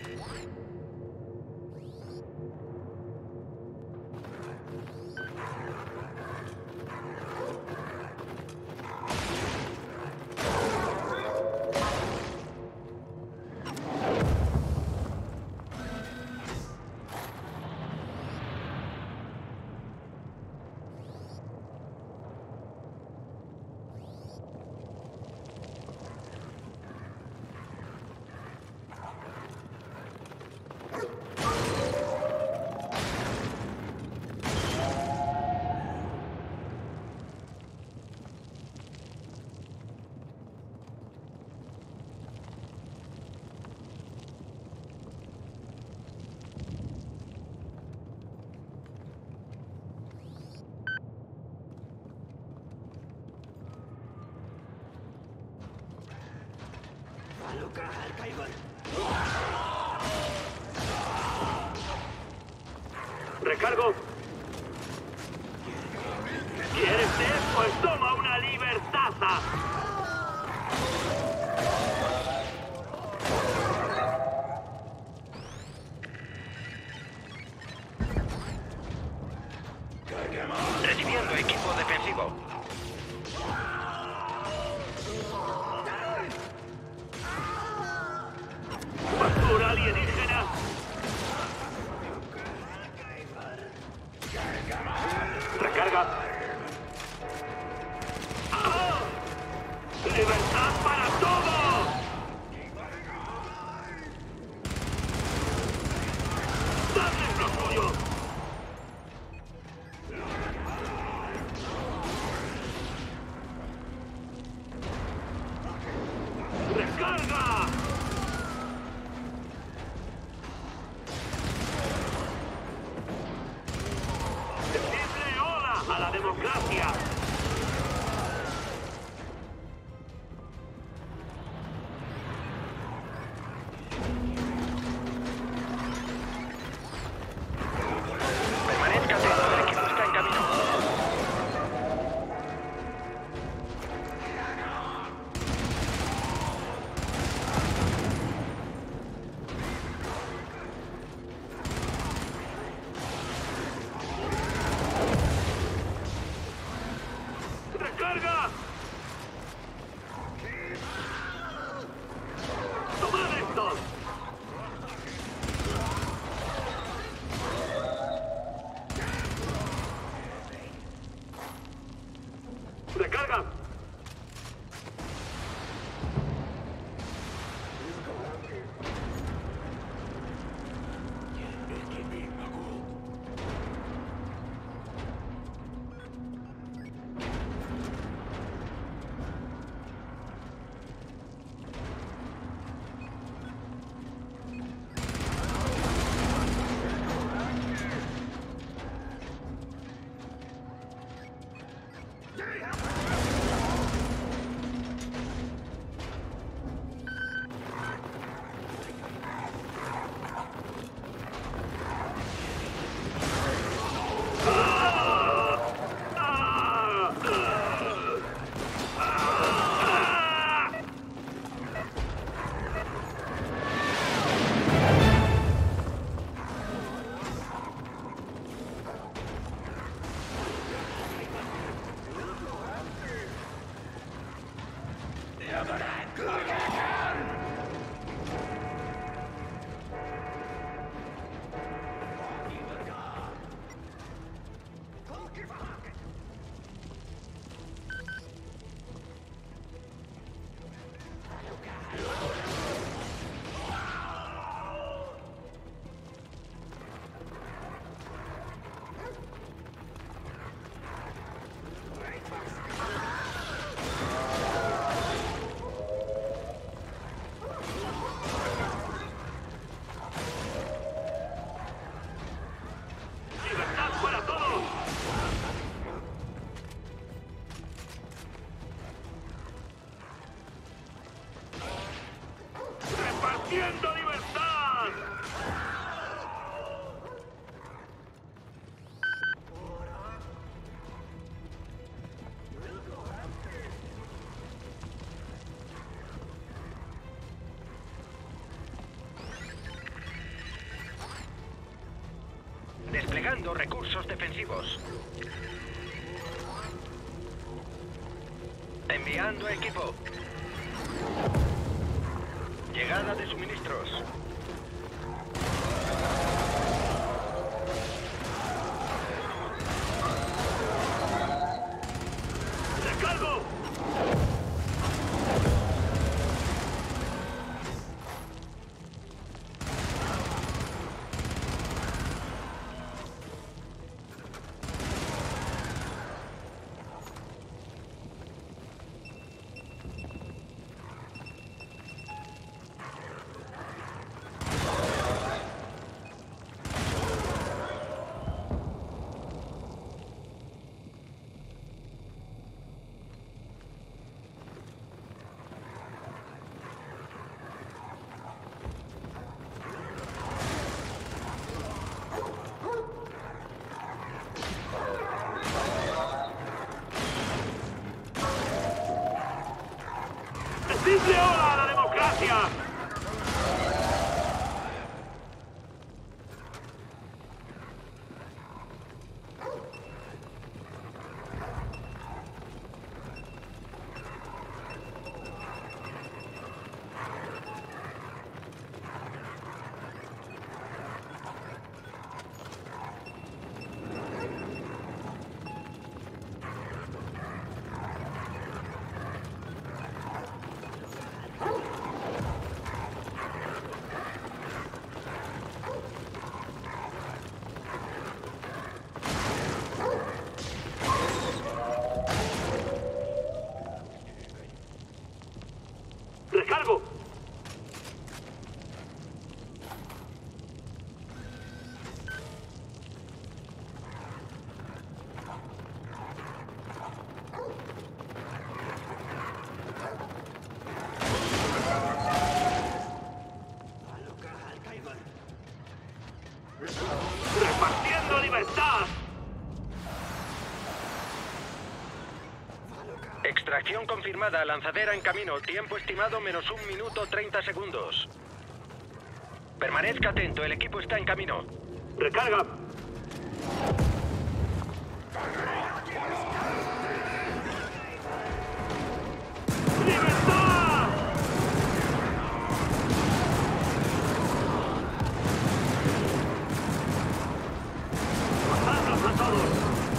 Recargo. ¿Quieres ser? Pues toma una libertaza. Recibiendo equipo defensivo. Basura alienígena. Recarga. ¡Ah! ¡Libertad para todos! ¡Dadles lo suyo! ¡Recarga! ¡Decirle hola a la democracia! Permanezca atento, el equipo está en camino. ¡Recarga! ¡Tomad esto! ¡Recarga! ¡Repartiendo libertad! Desplegando recursos defensivos. Enviando equipo. Llegada de suministros. ¡Recargo! ¡Decidle hola a la democracia! ¡Recargo! ¡Repartiendo libertad! Extracción confirmada. Lanzadera en camino. Tiempo estimado menos 1 minuto 30 segundos. Permanezca atento. El equipo está en camino. ¡Recarga! ¡Libertad! ¡Matadlos a todos!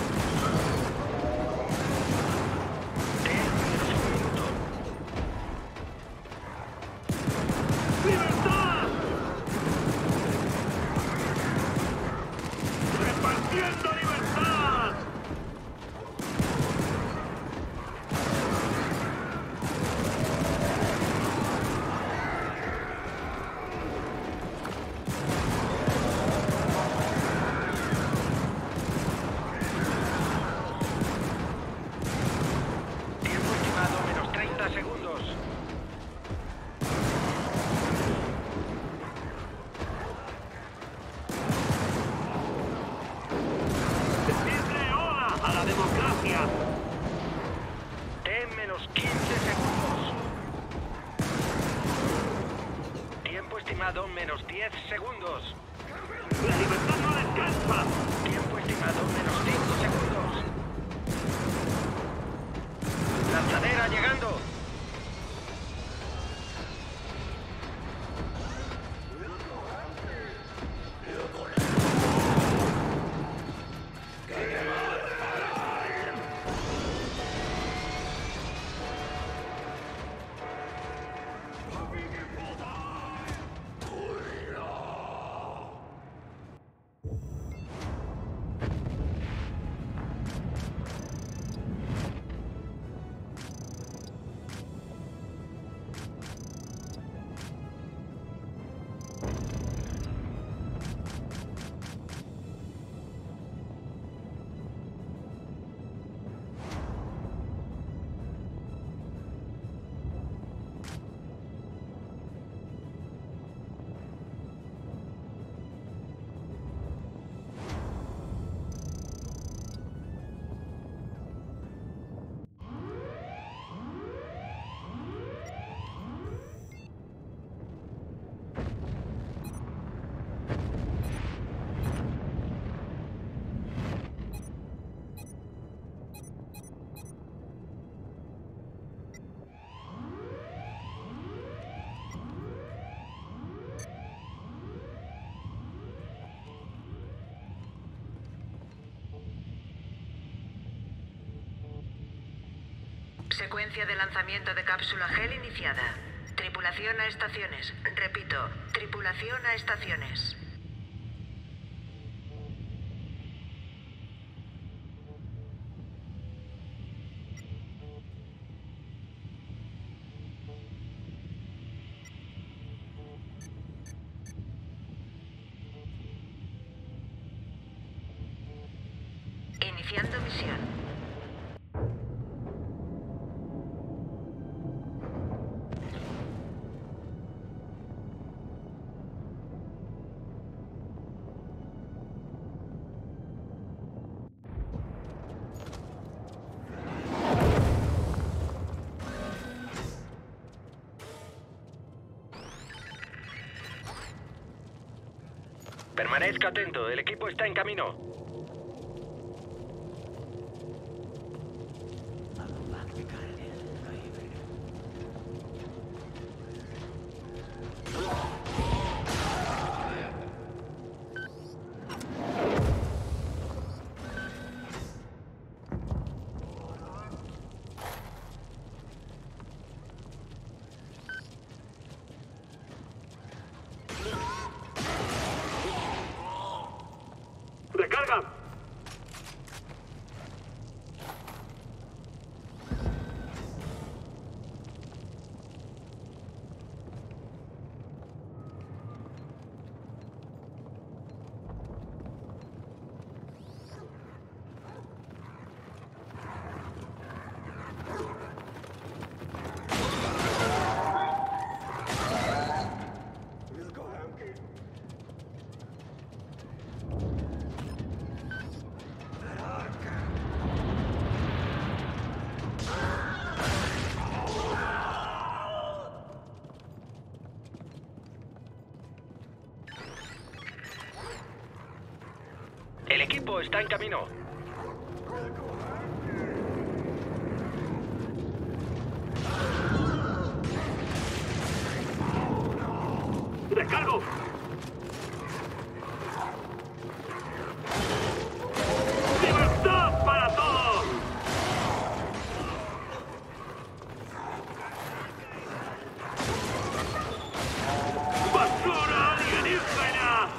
¡Libertad! ¡Repartiendo libertad! Tiempo estimado menos 30 segundos. ¡Decidle hola a la democracia! T menos 15 segundos. Tiempo estimado menos 10 segundos. ¡La libertad no descansa! Tiempo estimado menos 5 segundos. Lanzadera llegando. Secuencia de lanzamiento de cápsula GEL iniciada. Tripulación a estaciones. Repito, tripulación a estaciones. Iniciando misión. Permanezca atento, el equipo está en camino. ¡Recarga! El equipo está en camino. ¡Recargo! ¡Libertad para todos! ¡Basura alienígena!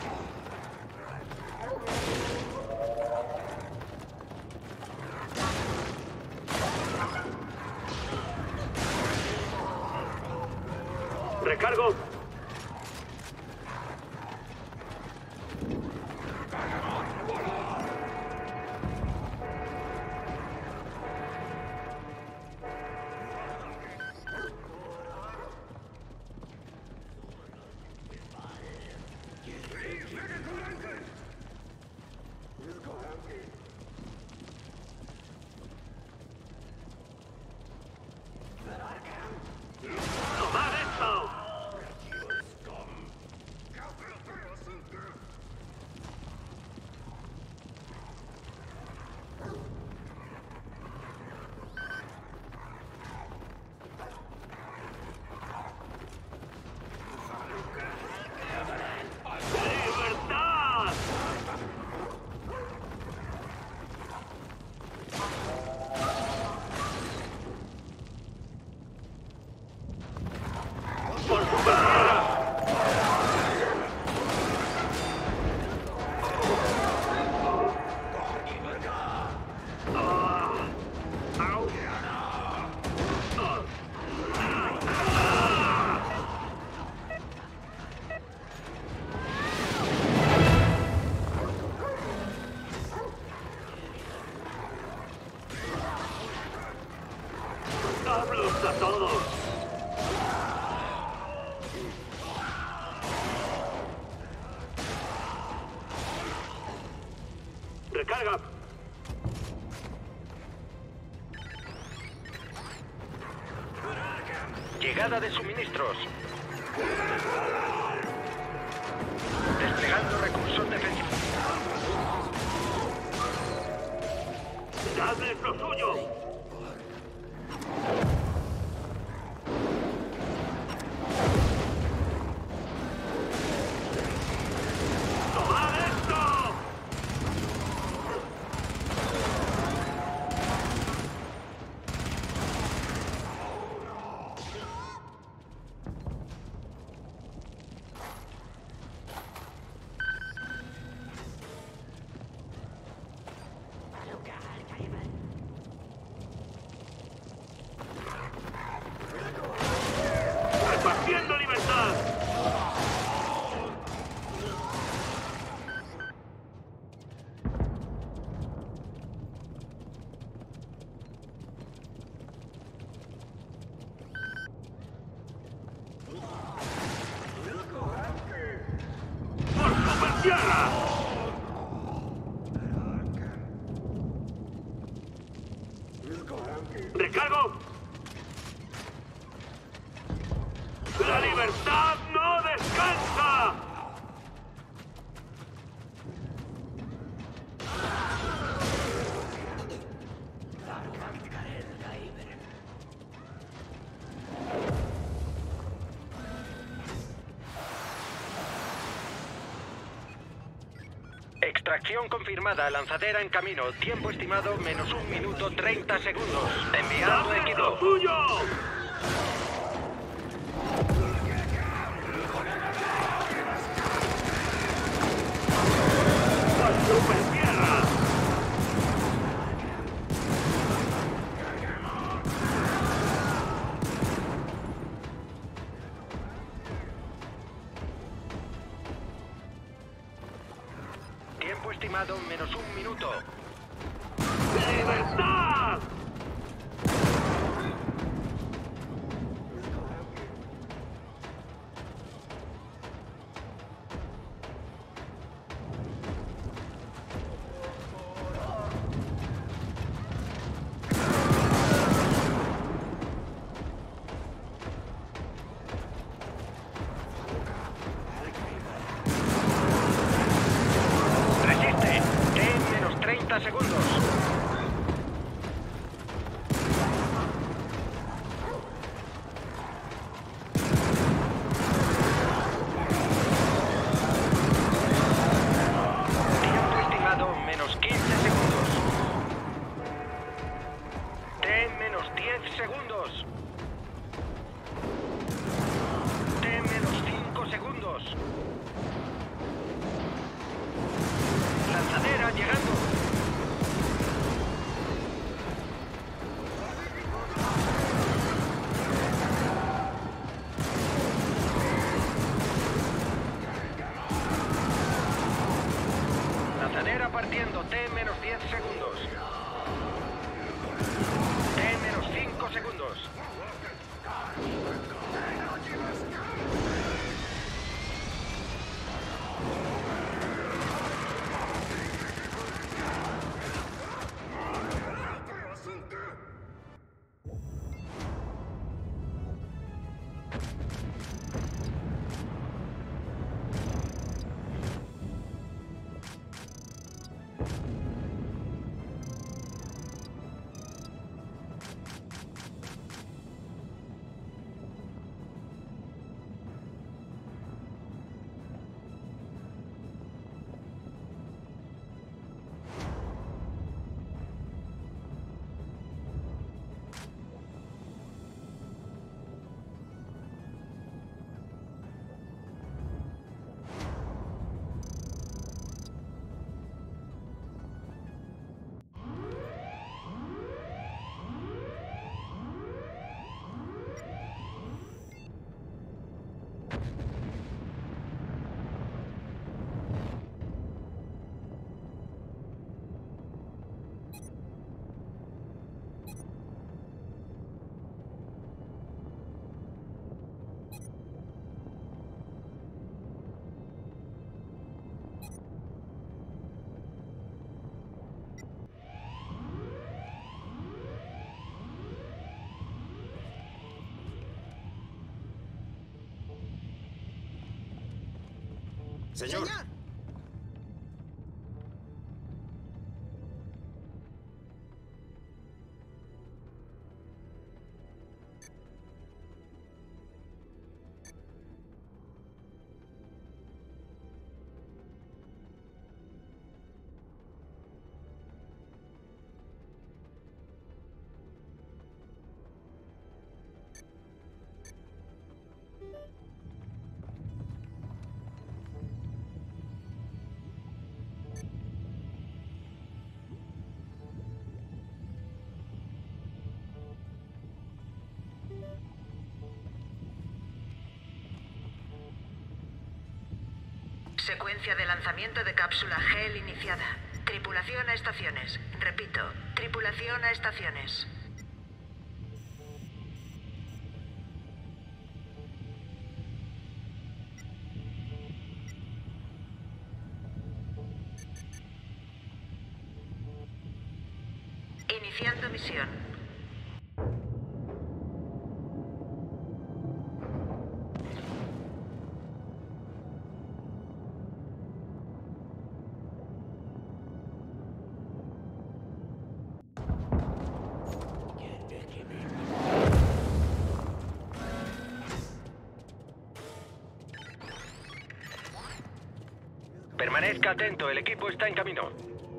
¡Recargo! ¡Tomad esto! ¡Libertad! ¡Por su cara! ¡Au! ¡Hablos a todos! ¡Recarga! Llegada de suministros. Desplegando recursos defensivos. ¡Dadles lo suyo! ¡Tomad esto! cargo! ¡La libertad no descansa! Extracción confirmada. Lanzadera en camino. Tiempo estimado menos 1 minuto 30 segundos. Enviando ¡Dame equipo. lo tuyo! ¡La supertierra! Tiempo estimado menos 1 minuto. ¡Libertad! Resiste. T menos 30 segundos. Tiempo estimado menos 15 segundos. T menos 10 segundos. T menos 5 segundos. Lanzadera llegando. Lanzadera partiendo. T menos 10 segundos. T menos 5 segundos. Señor. Secuencia de lanzamiento de cápsula GEL iniciada. Tripulación a estaciones. Repito, tripulación a estaciones. Iniciando misión. Permanezca atento, el equipo está en camino.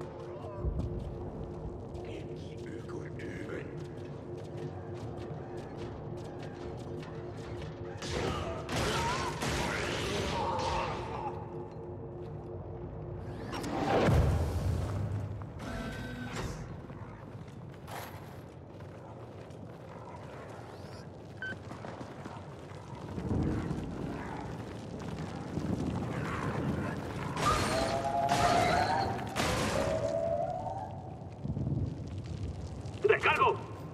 ¡Recargo!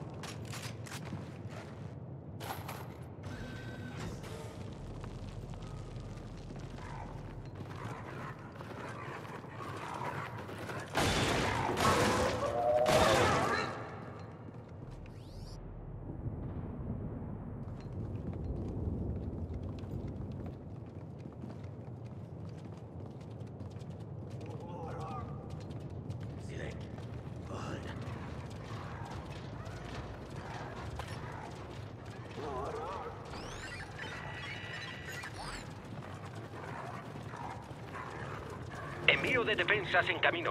Envío de defensas en camino.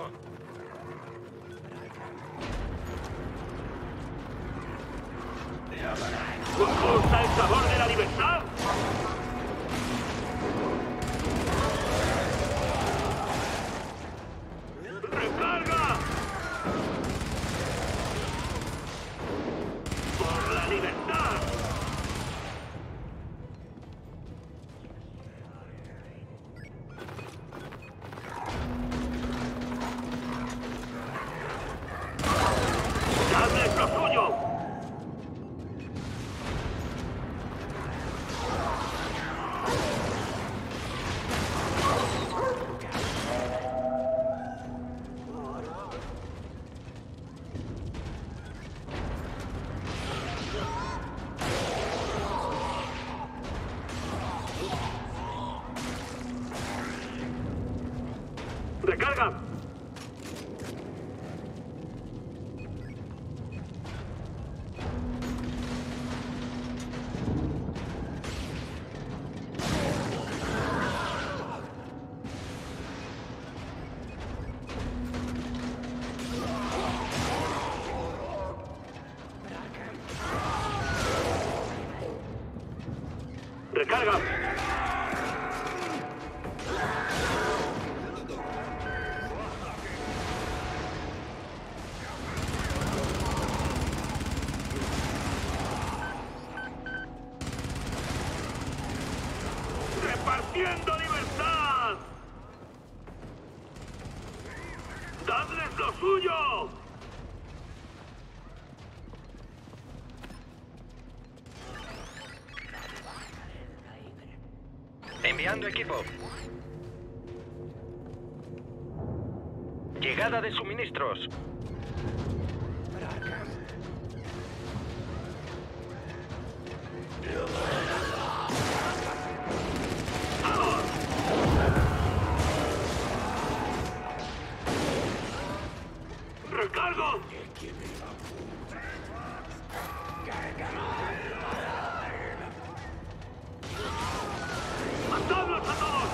¿Os gusta el sabor de la libertad? ¡Recarga! ¡Por la libertad! ¡Dadles lo suyo! ¡Recarga! ¡Recarga! ¡Repartiendo libertad! ¡Dadles lo suyo! Enviando equipo. Llegada de suministros. ¡Recargo! ¡Matadlos a todos!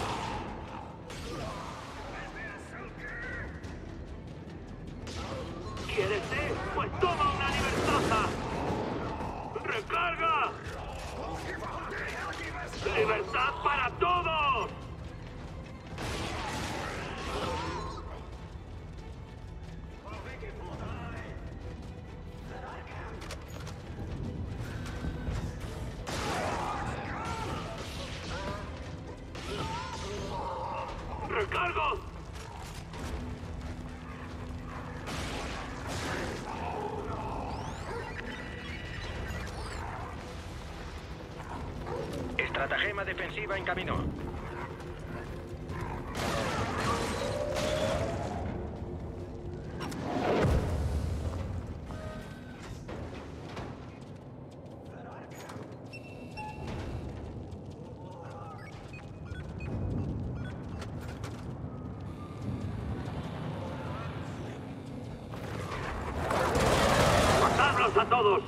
¿Quieres ser? Pues toma una libertad. ¡Recarga! ¡Libertad para todos! ¡Recargo! Estratagema defensiva en camino. ¡Matadlos a todos!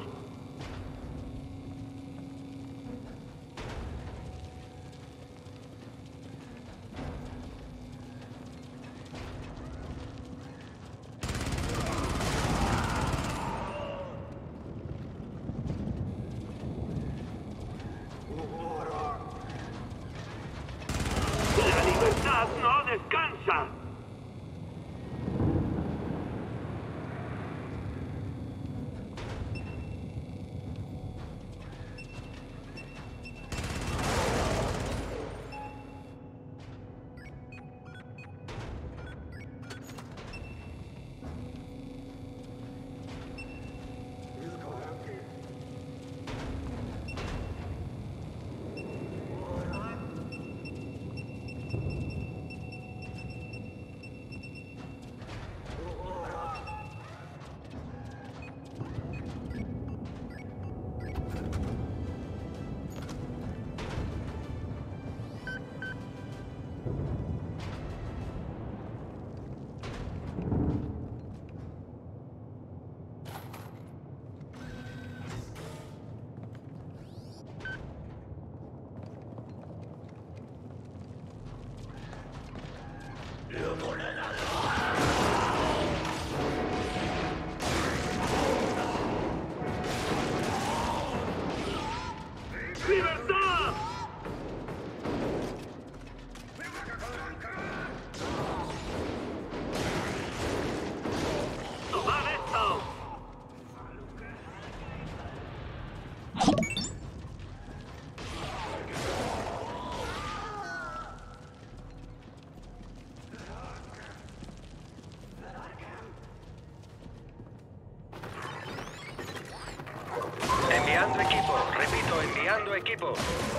Enviando equipo. Repito, enviando equipo.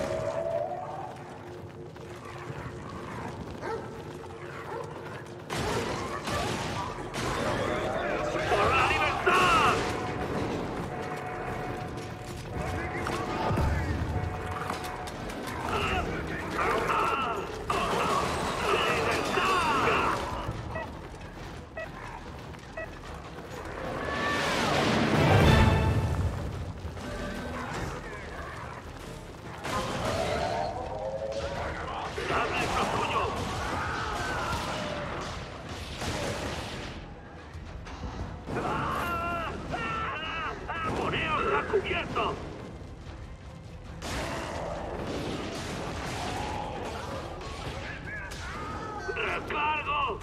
¡Por la libertad! ¡Dame lo tuyo! ¡Poneos a cubierto! ¡Recargo!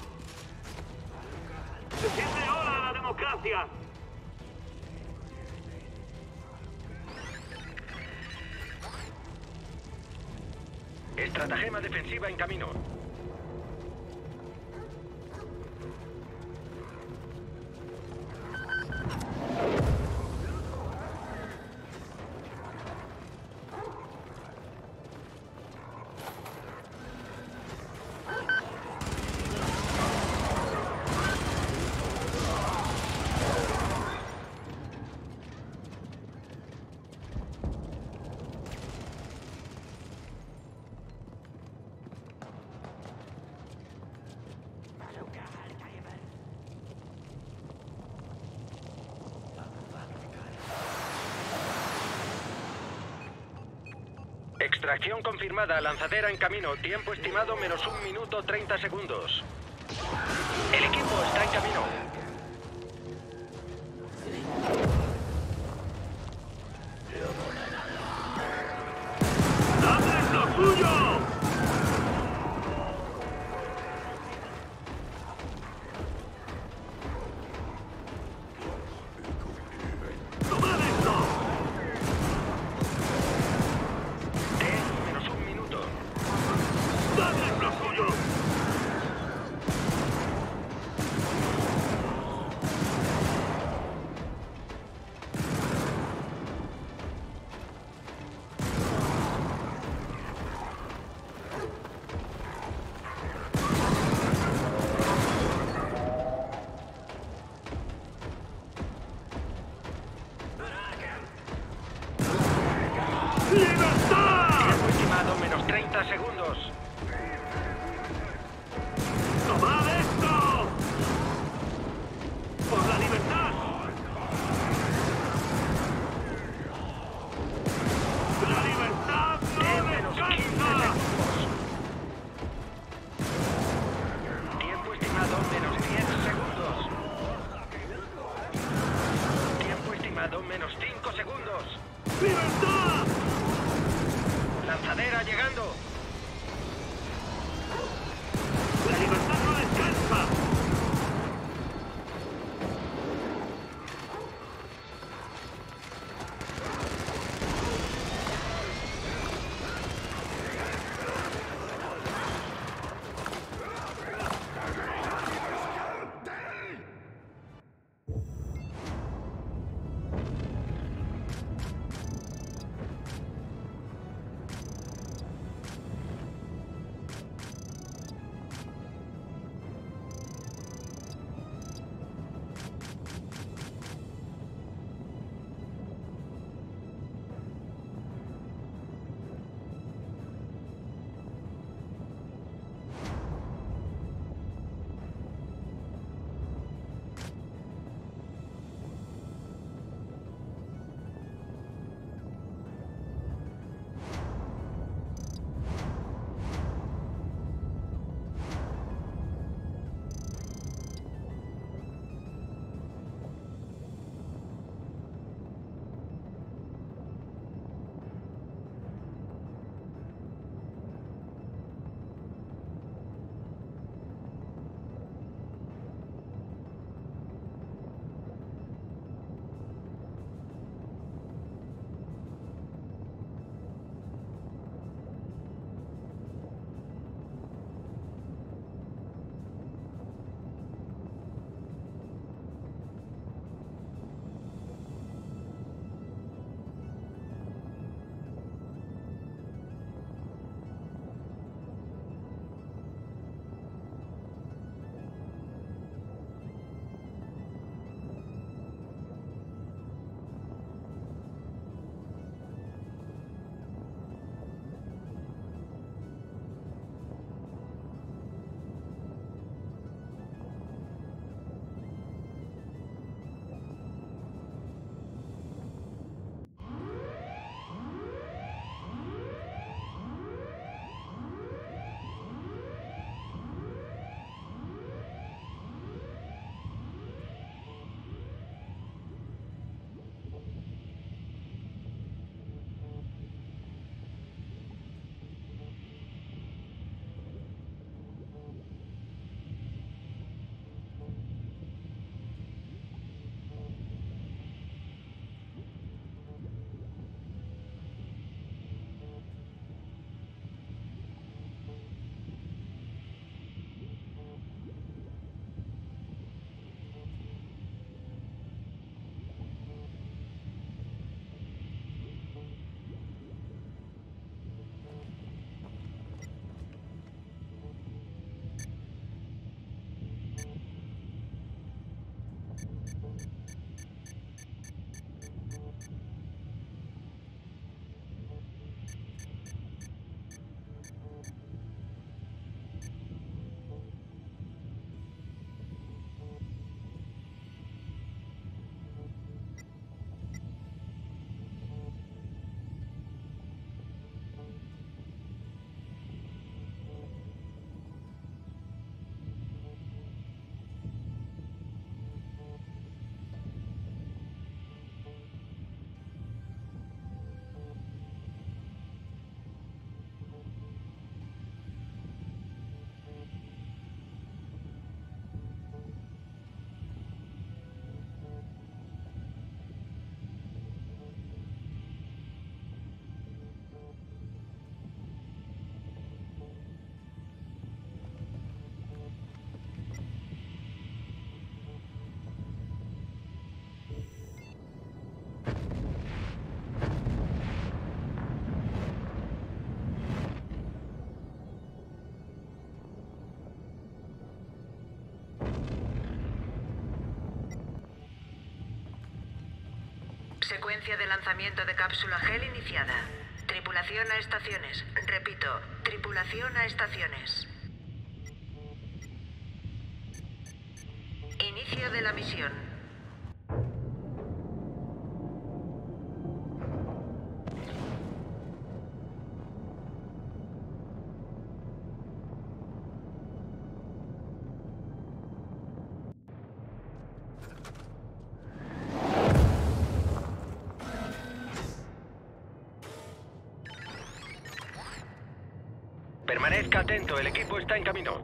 ¡Decirle hola a la democracia! Estratagema defensiva en camino. Extracción confirmada. Lanzadera en camino. Tiempo estimado menos 1 minuto 30 segundos. El equipo está en camino. ¡Dame lo suyo! ¡Tomad esto! Menos 1 minuto. ¡Dame lo suyo! ¡Libertad! Tiempo estimado menos 30 segundos. ¡Tomad esto! ¡Por la libertad! ¡La libertad no Menos 15 descansa! segundos. Tiempo estimado menos 10 segundos. Tiempo estimado menos 5 segundos. ¡Libertad! Lanzadera llegando. ¡La libertad no descansa! Secuencia de lanzamiento de cápsula GEL iniciada. Tripulación a estaciones. Repito, tripulación a estaciones. Inicio de la misión. Permanezca atento, el equipo está en camino.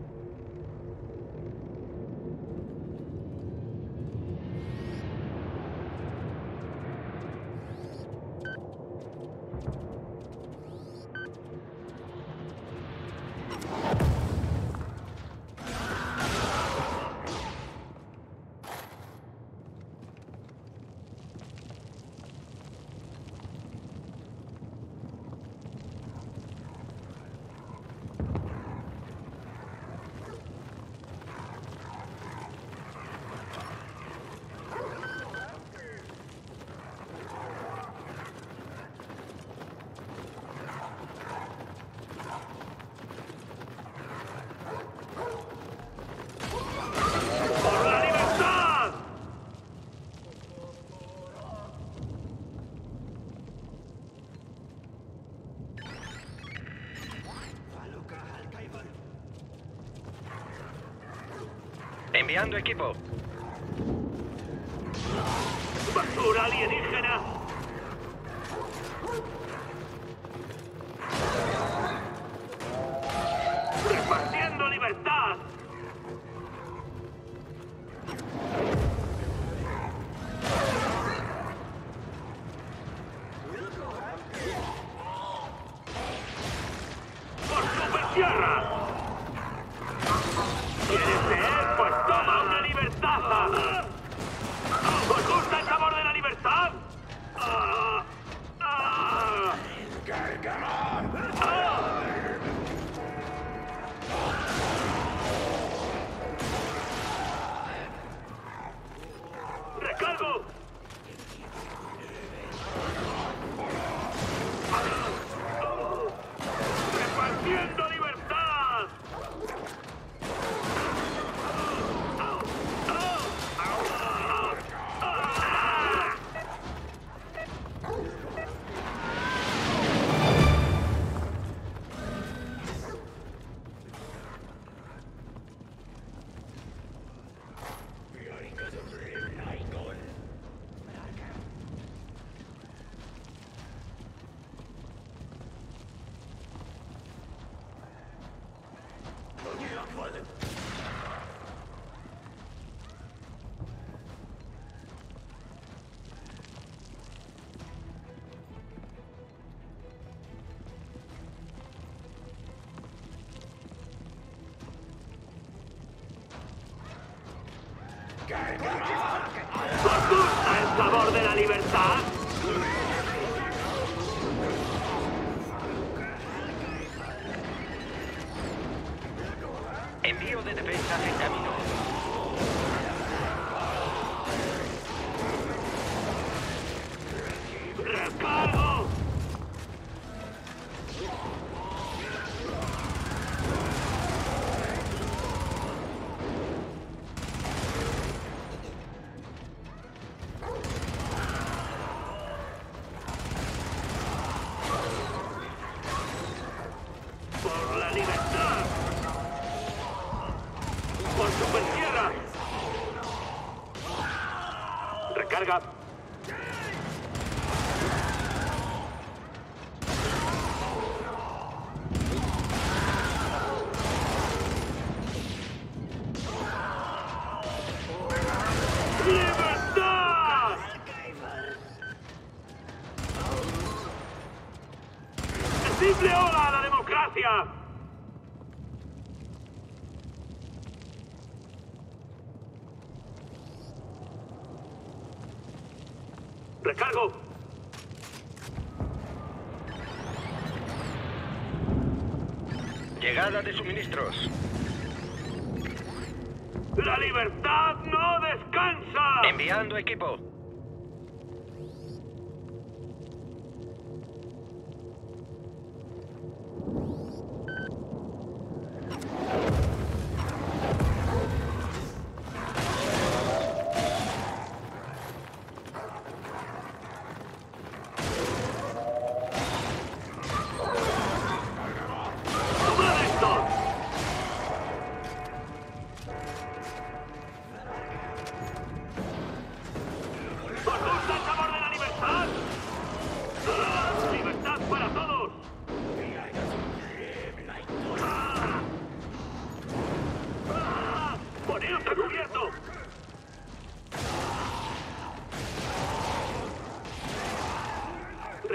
Enviando equipo. ¡Basura alienígena! ¡Repartiendo libertad! ¡Por supertierra! ¿Quieres leer? Pues toma una libertad. ¿Os gusta el sabor de la libertad? ¡Recargo! ¡Repartiendo libertad! ¿Os gusta el sabor de la libertad? Envío de defensas en camino. ¡Recargo! ¡Por la libertad! ¡Por supertierra! ¡Recarga! ¡Libertad! ¡Simple hola a la democracia! ¡Recargo! Llegada de suministros. ¡La libertad no descansa! Enviando equipo.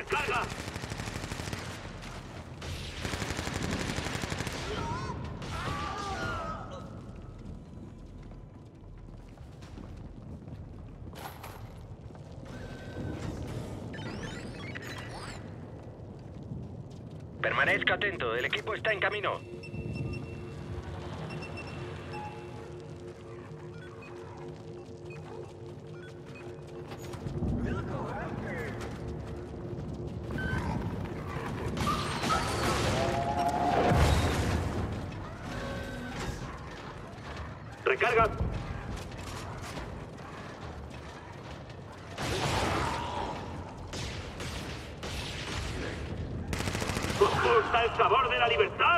¡Recarga! Permanezca atento, el equipo está en camino. ¡Recarga! ¿Os gusta el sabor de la libertad?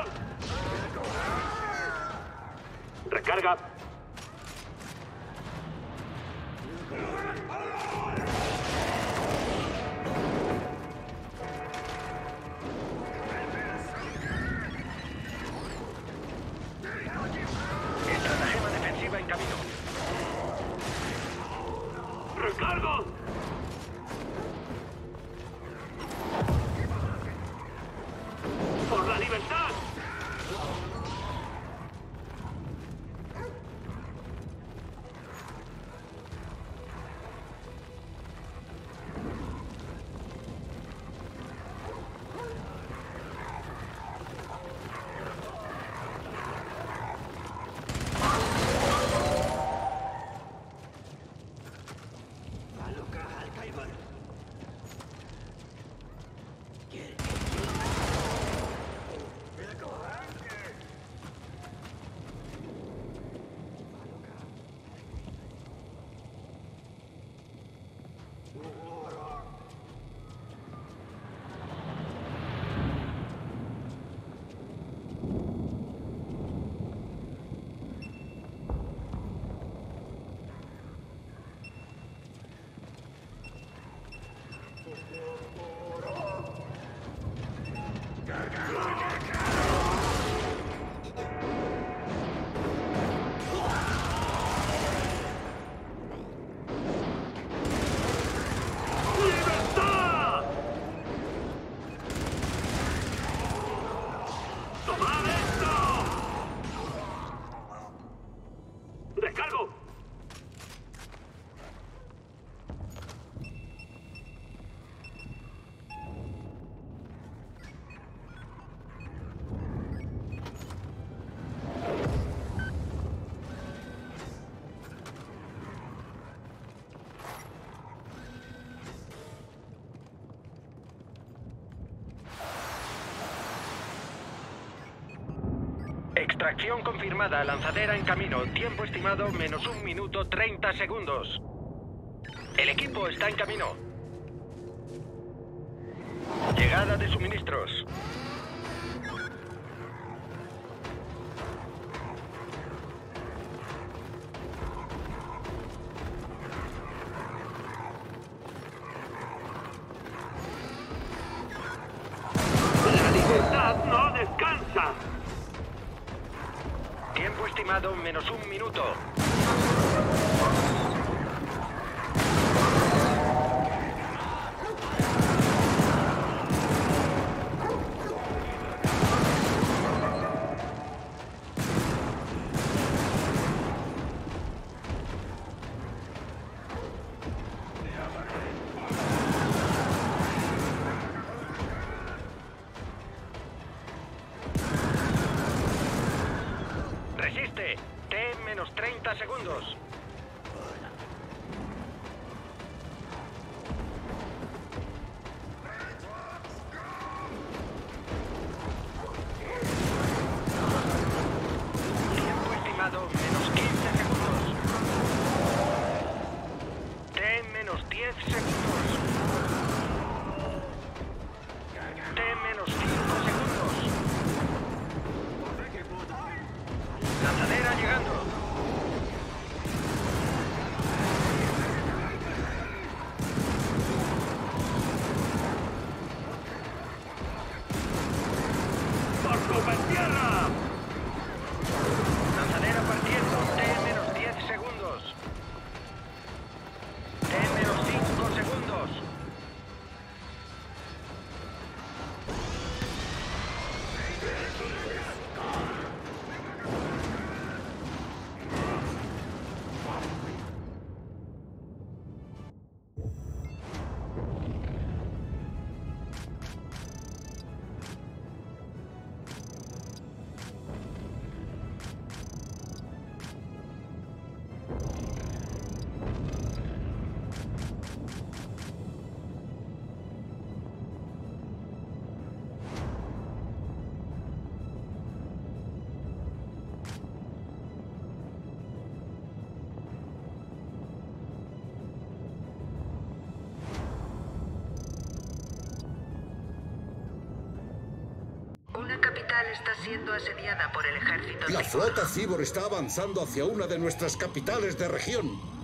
¡Recarga! Estratagema defensiva en camino. ¡Recargo! ¡Por la libertad! ¡Libertad! ¡Tomad esto! ¡Recargo! Extracción confirmada, lanzadera en camino. Tiempo estimado menos 1 minuto 30 segundos. El equipo está en camino. Llegada de suministros. ¡La libertad no descansa! Tiempo estimado menos 1 minuto. Resiste. T menos 30 segundos. Tiempo estimado menos 15 segundos. T menos 10 segundos. T menos 5 segundos. Lanzadera llegando. ¡Por culpa en tierra! Lanzadera partiendo. T menos 10 segundos. T menos 5 segundos. capital está siendo asediada por el ejército La cíbor. flota Cibor está avanzando hacia una de nuestras capitales de región.